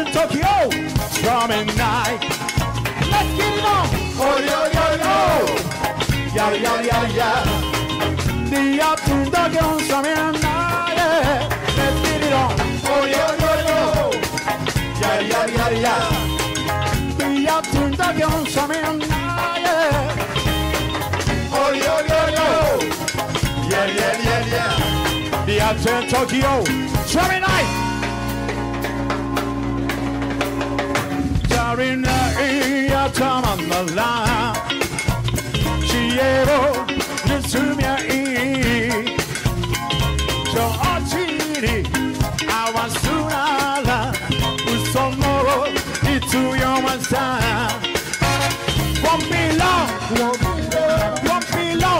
Tokyo, Drumming Night. Let's get it on. Oh, yo, yo, yo. Yeah, yeah, yeah, yeah. The afternoon Tokyo, Drumming Night. Let's get it on. Oh, yo, yo, yo. Yeah, yeah, yeah, yeah. The afternoon Tokyo, Drumming Night. Oh, yo, yo, yo. Yeah, yeah, yeah, yeah. The afternoon Tokyo, Drumming Night. 나 참았나 지혜로 늦으면 저 어찌리 아와수나라 웃어먹어 이 투영한 삶 Won't be long Won't be long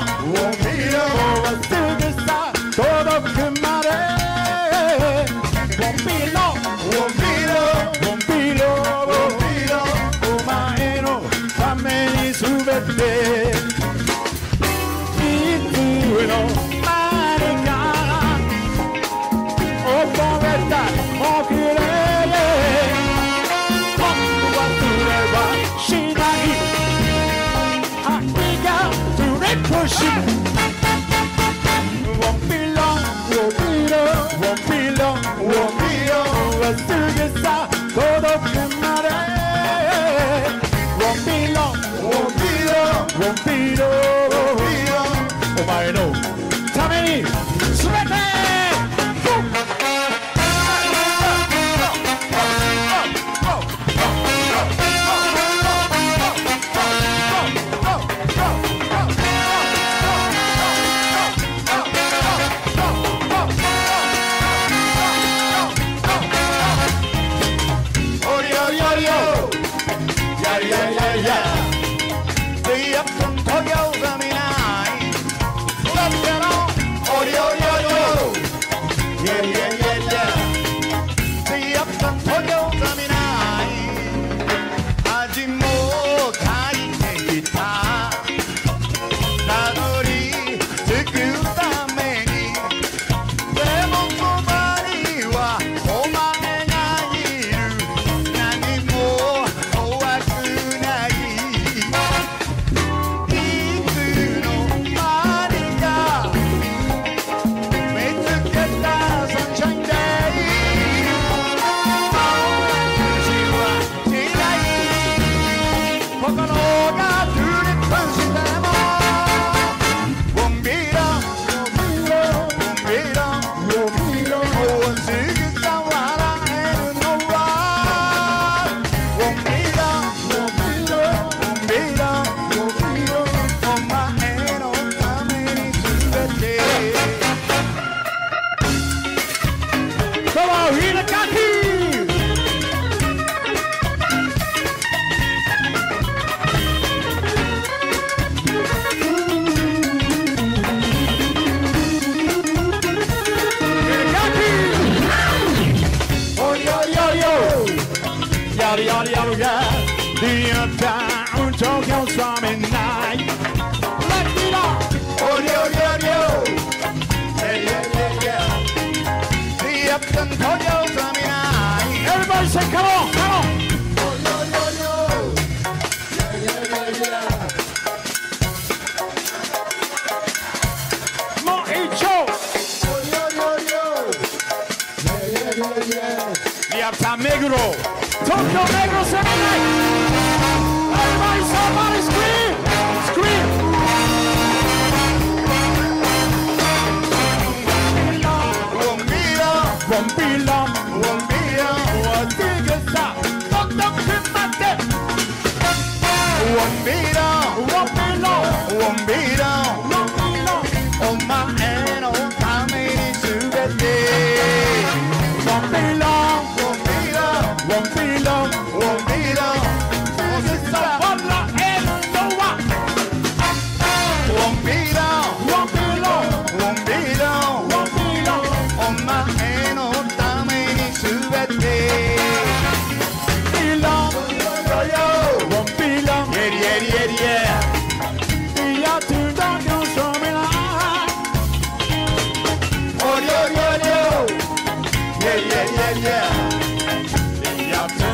쓰겠어 더더 큰 말에 Won't be long Won't be long Won't be long many subete Ituno marica O povertà o kireye Kondu wa tureba shinai Akiga turekoshi Won't be long Won't be long Won't be long Won't be long Wasugesa kodokemare Won't be long, won't be long, won't be long. 오마이 노, 타메니, 스웨테. Everybody say, come on, come on. Meguro, Tokyo Meguro 7 night. Everybody, somebody scream, scream. Won't be long, won't be long, won't be long. Won't be long, won't be long, won't be long, won't be long. On my hand, on time, it's too bad. Won't be long. Won't be long, won't be long. It's a walla and no one. Won't be long, won't be long, won't be long, won't be long. On my hand, on time, it's too bad. Be long, won't be long. Yeah, yeah, yeah, yeah. Be out to dark, you'll show me light. Oh, yo, yo, yo. Yeah, yeah, yeah, yeah.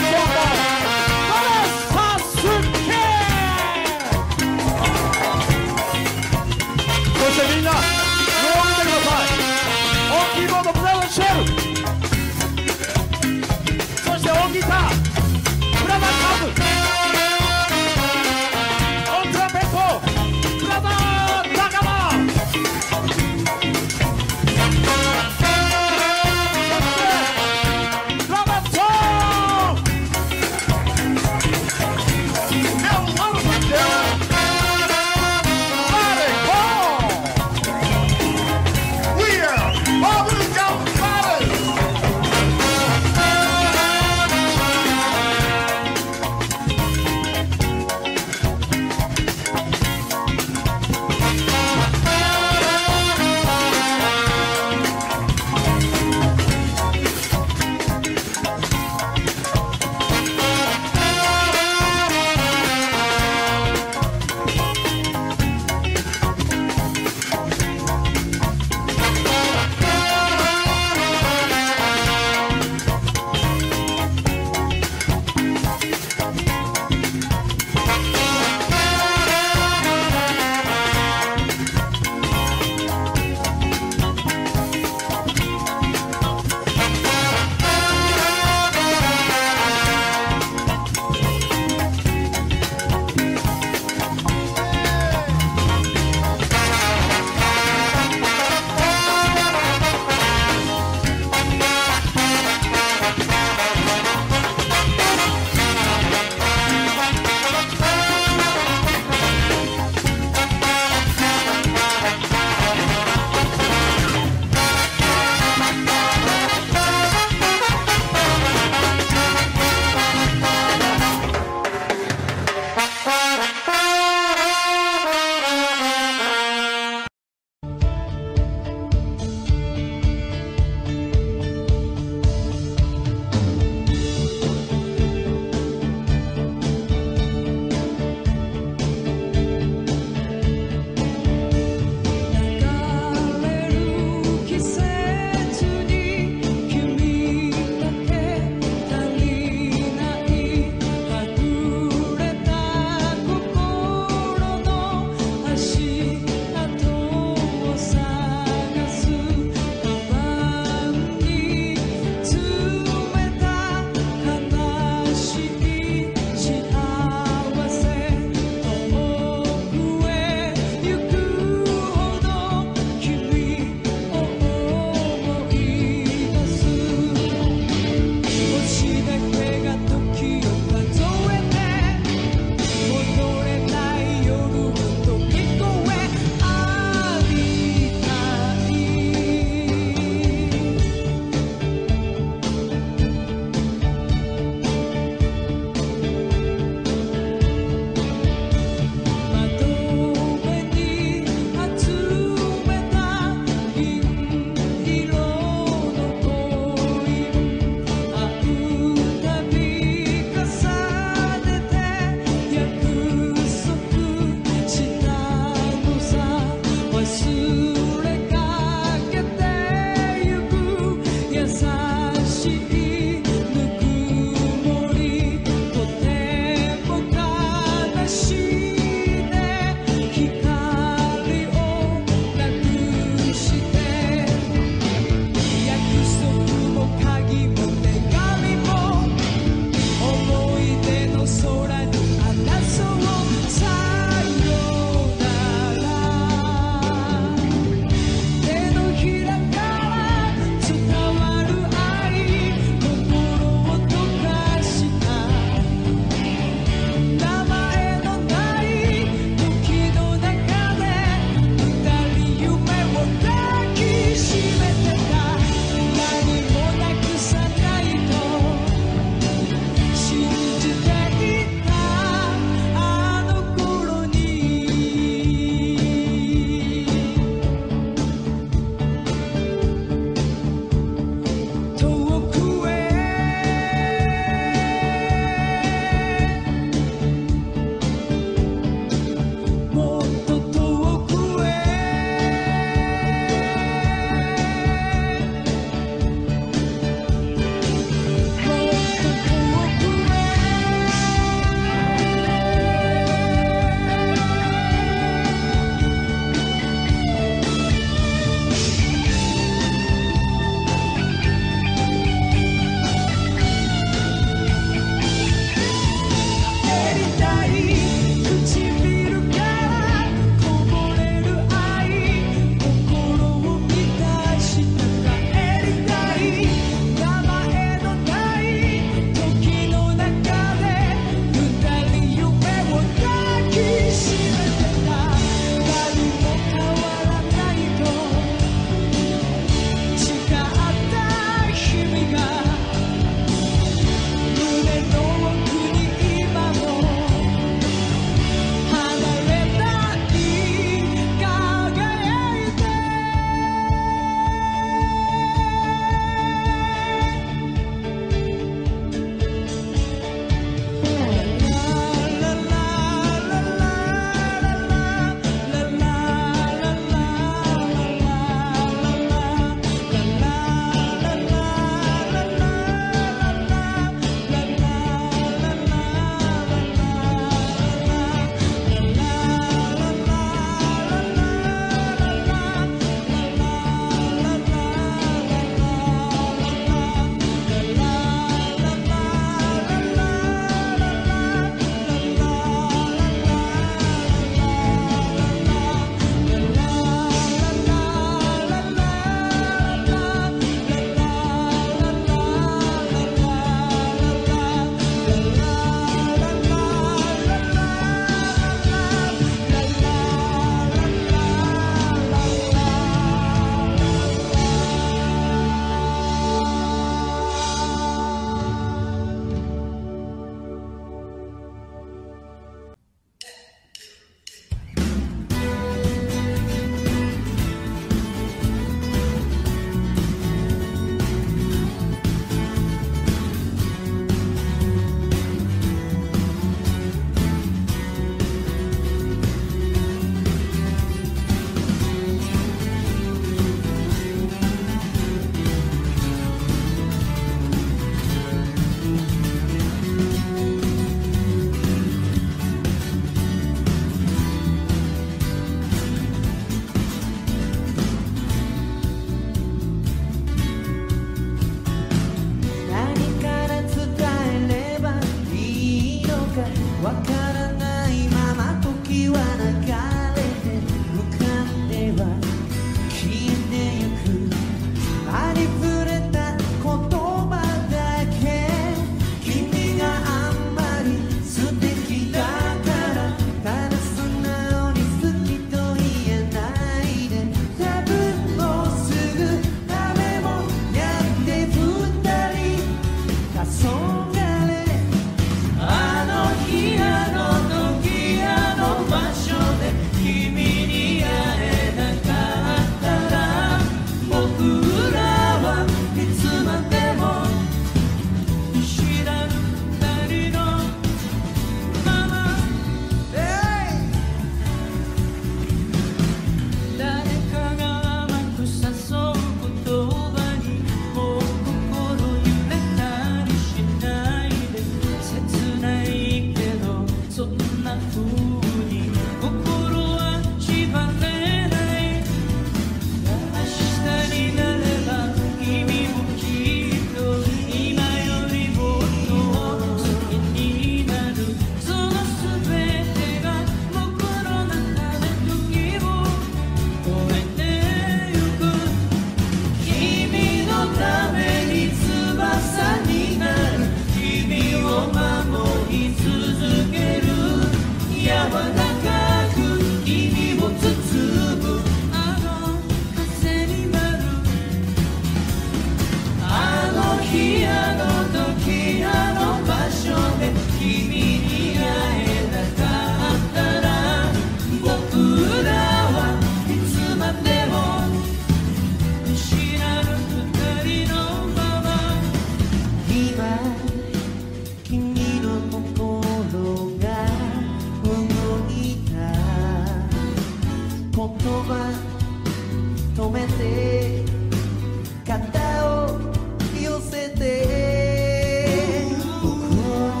葉止めて肩を寄せて僕は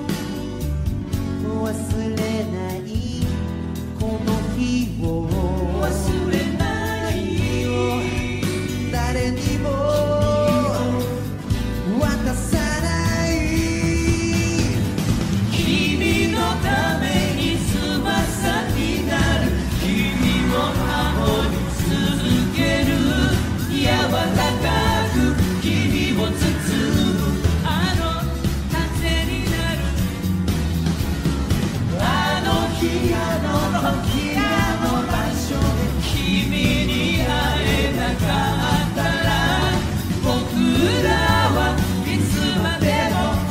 忘れないこの日を忘れない誰にも渡さない君のために翼になる君を守り続ける柔らかく君を包むあの風になるあの日あの時あの場所で君に会えなかったら僕らはいつまでも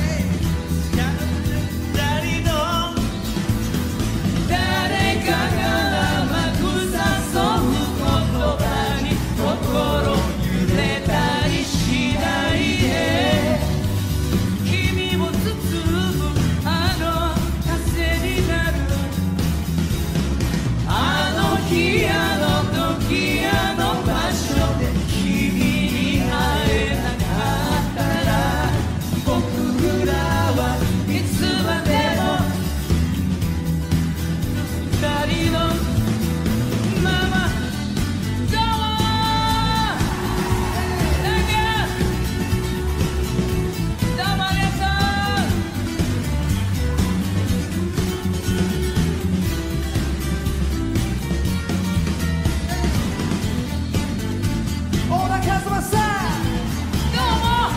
誰かが甘く誘う言葉に心揺れたりしないで君を包むあの風になるあの日あの時あの場所で君に会えなかったら僕らはいつまでも二人のままどうもなんかどうもありがとう小田和正さんどうも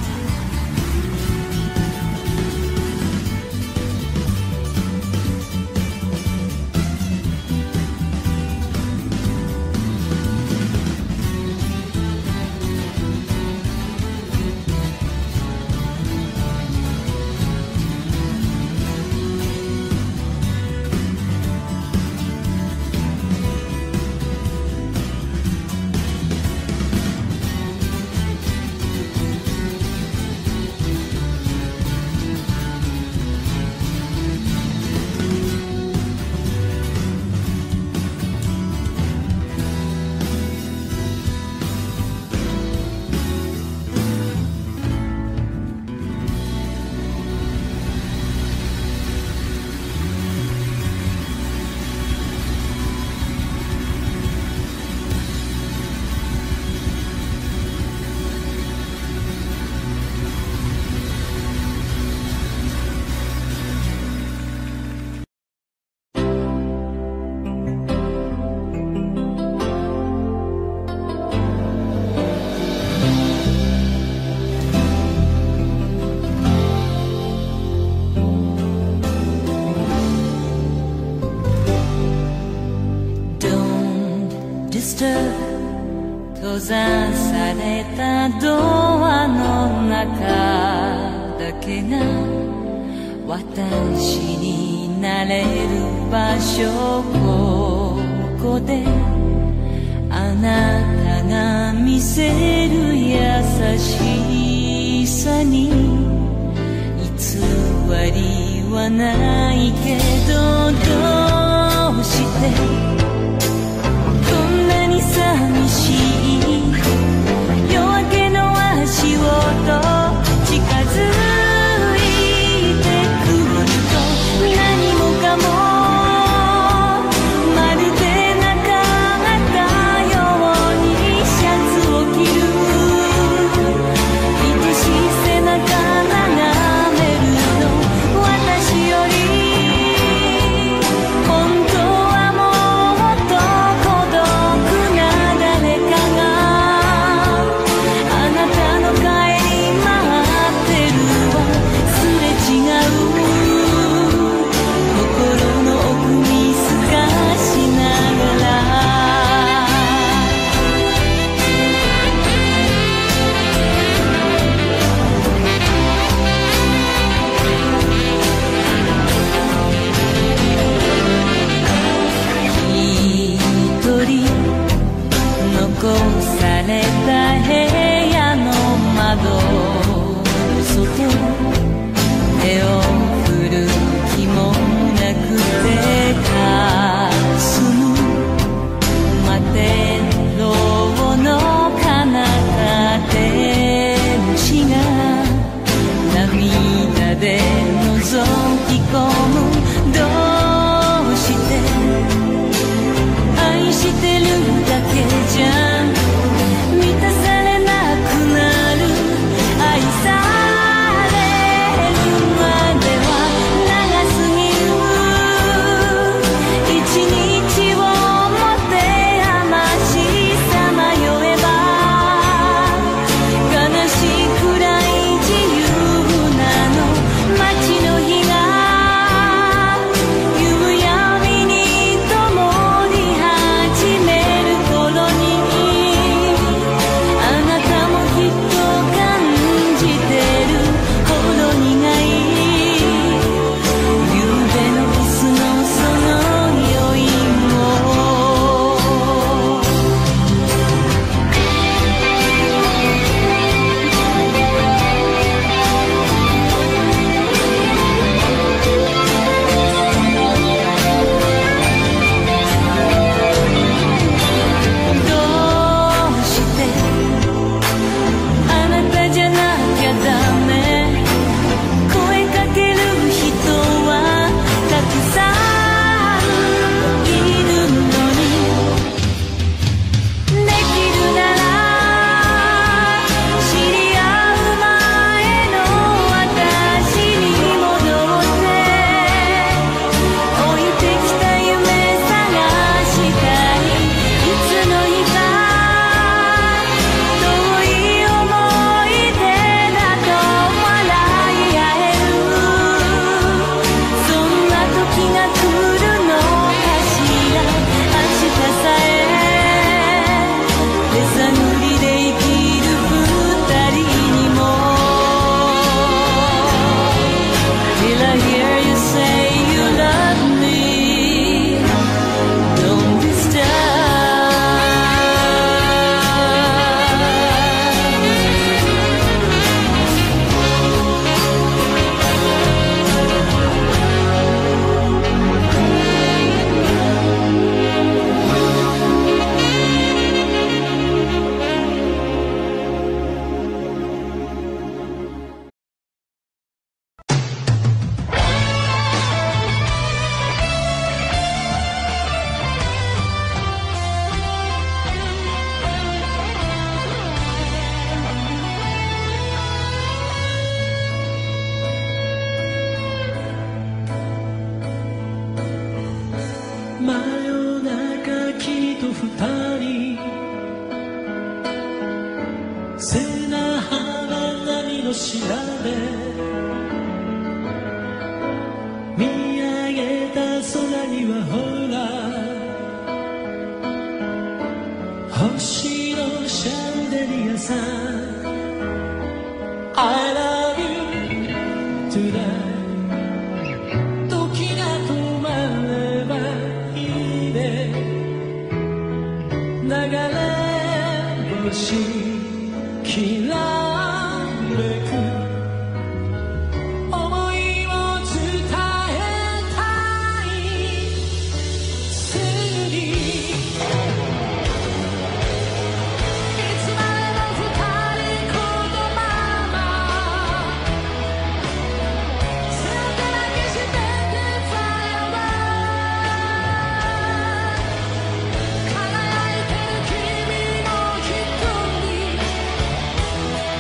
閉ざされたドアの中だけが私になれる場所ここであなたが見せる優しさに偽りはないけどどうして寂しい夜明けの足音近づいてくると何もかもまるでなかったようにシャツを着る愛しい背中眺めるの私より本当はもうじゃ満たされなくなる愛されるまでは長すぎる一日をもてあましさまよえば悲しいくらい自由なの街の日が夕闇に灯り始める頃にあなたもきっと感じてるほど苦い夕べのキスのその余韻をどうしてあなたじゃなきゃダメ声かける人はたくさんいるのにできるなら知り合う前の私に戻って置いてきた夢探したいいつの日か遠い思い出だと笑い合えるそんな時が来るのかしら明日さえ手探りで生きる二人にも Till I hear you say you love me Don't disturb 真夜中君と二人瀬名浜波の調べ見上げた空にはほら星のシャンデリアさん I love you tonight 時が止まればいいね流れ星きらめく想いを伝えたいすぐにいつまでも二人このまま背中だけしててさよなら輝いてる君も一人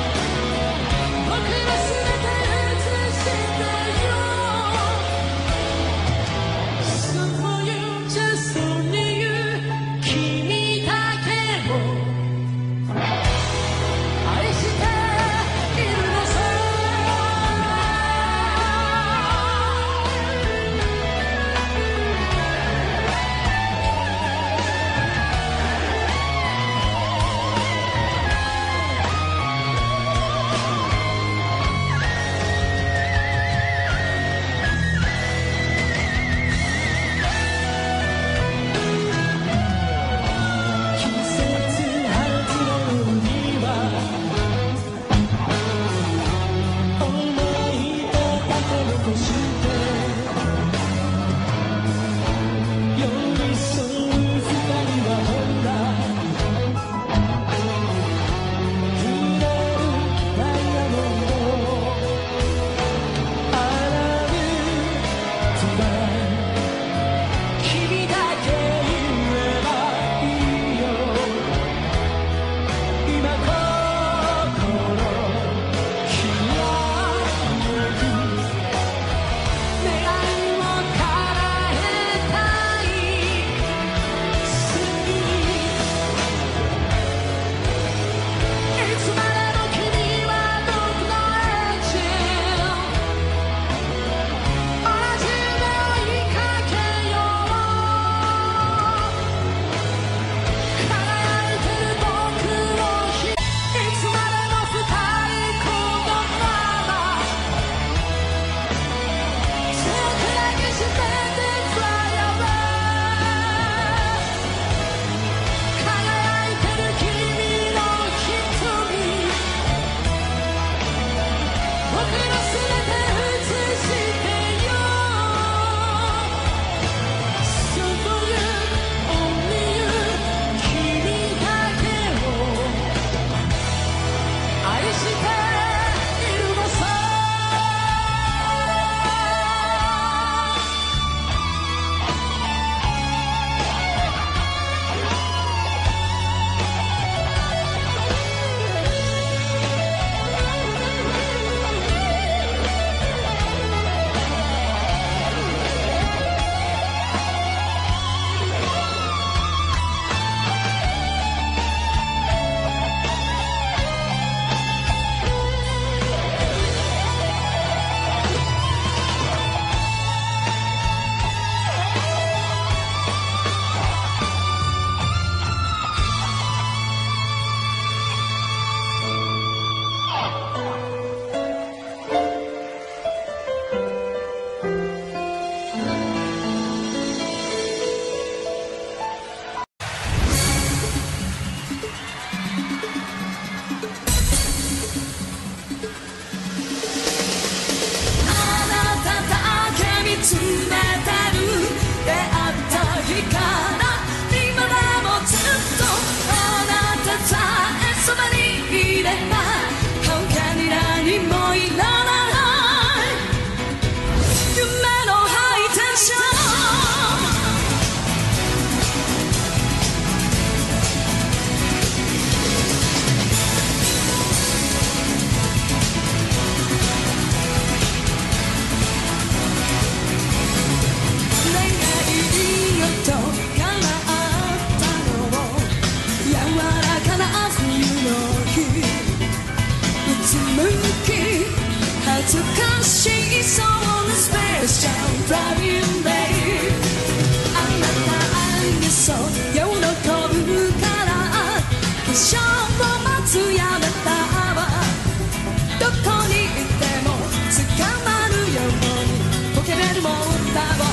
一生を待つやめたわどこにいても捕まるようにポケベル持ったわ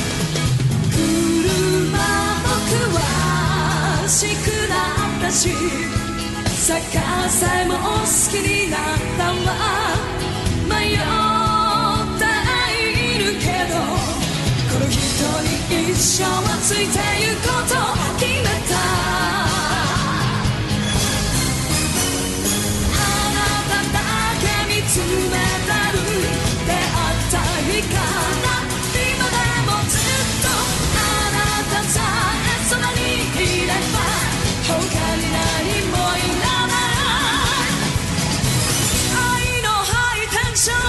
車僕は欲しくなったしサッカーさえも好きになったわ迷っているけどこの人に一生はついてゆくこと決めたあなただけ見つめてる出会った日から今でもずっとあなたさえそばにいれば他に何もいらない愛のハイテンション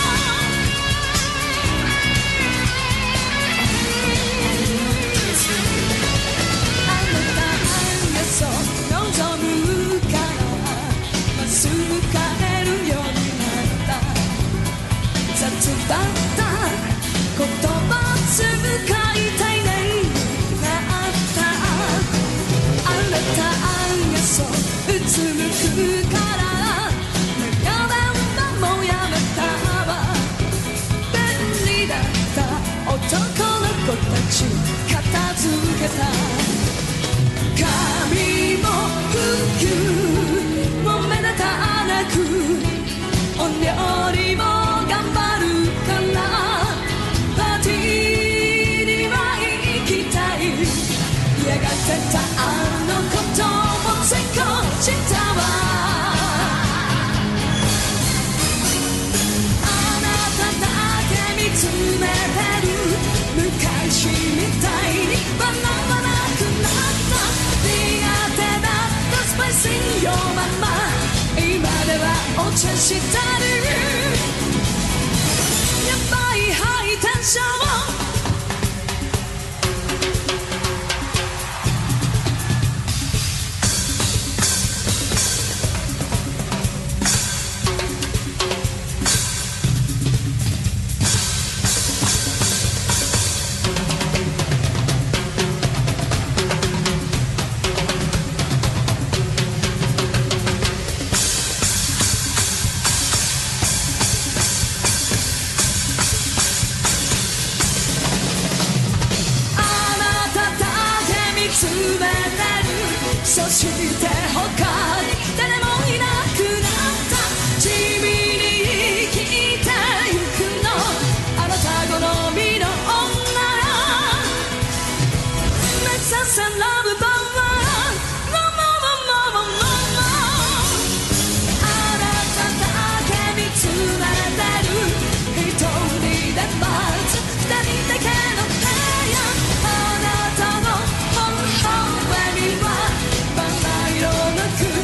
あなたがそう望むからまっすぐ帰るようになった雑だった言葉使いたいねになったあなたがそううつむくから長電話もやめたわ便利だった男の子たち片付けた髪も服も目立たなくお料理も頑張るからパーティーには行きたい嫌がってたあのことも成功したわあなただけ見つめてる昔みたいに笑わなくなった苦手だったスパイシーよまま今ではお茶したるやばいハイテンションそして他に誰もいなくなった地味に生きてゆくのあなた好みの女目指せラブバーあなただけ見つめてる一人で待つ二人だけの部屋あなたの本当には色の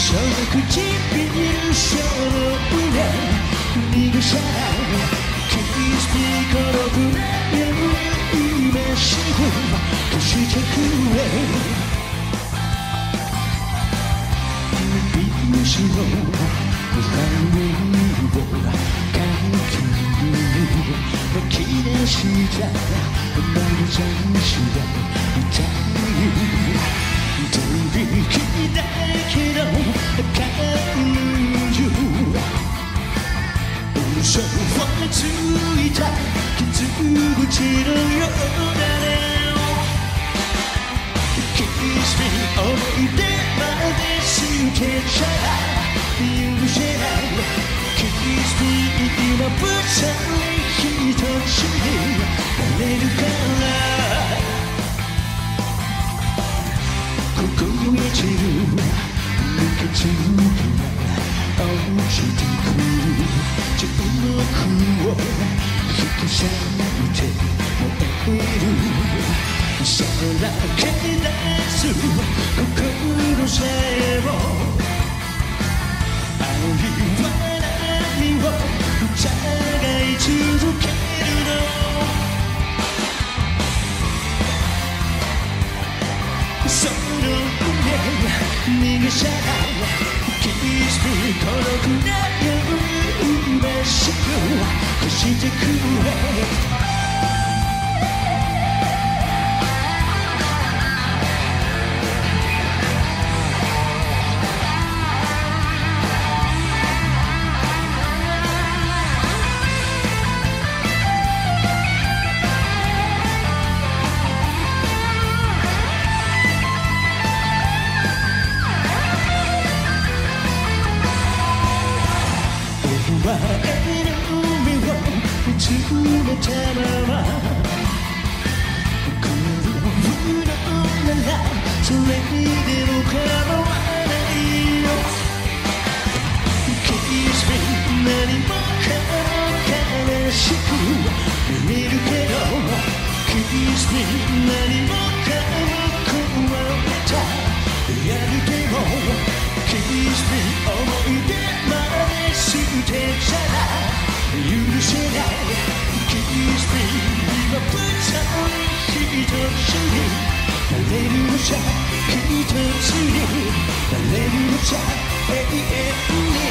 その唇その上逃がさないキスにこのくらい今すぐしてくれビーチのファンディを感激泣き出したまるちゃんしが痛い響きだけど感情嘘はついた傷口のようだねKiss me 思い出まで捨てちゃ許せない Kiss me 今ぶさに一つになれるから心へ散る無血が落ちてくる注目を引き裂いて燃えるさらけ出す心さえも愛は何を疑い続けるのその上逃がさないキスにこのくらい今すぐ越してくれ前の海を見つめたままこのならそれでも構わないよ Kiss me 何もかも悲しく見えるけど Kiss me 何もかも壊れたやるでも Kiss me 思い出まで捨てちゃ許せない Kiss me 今ぶさに一つになれるのさ一つになれるのさ永遠に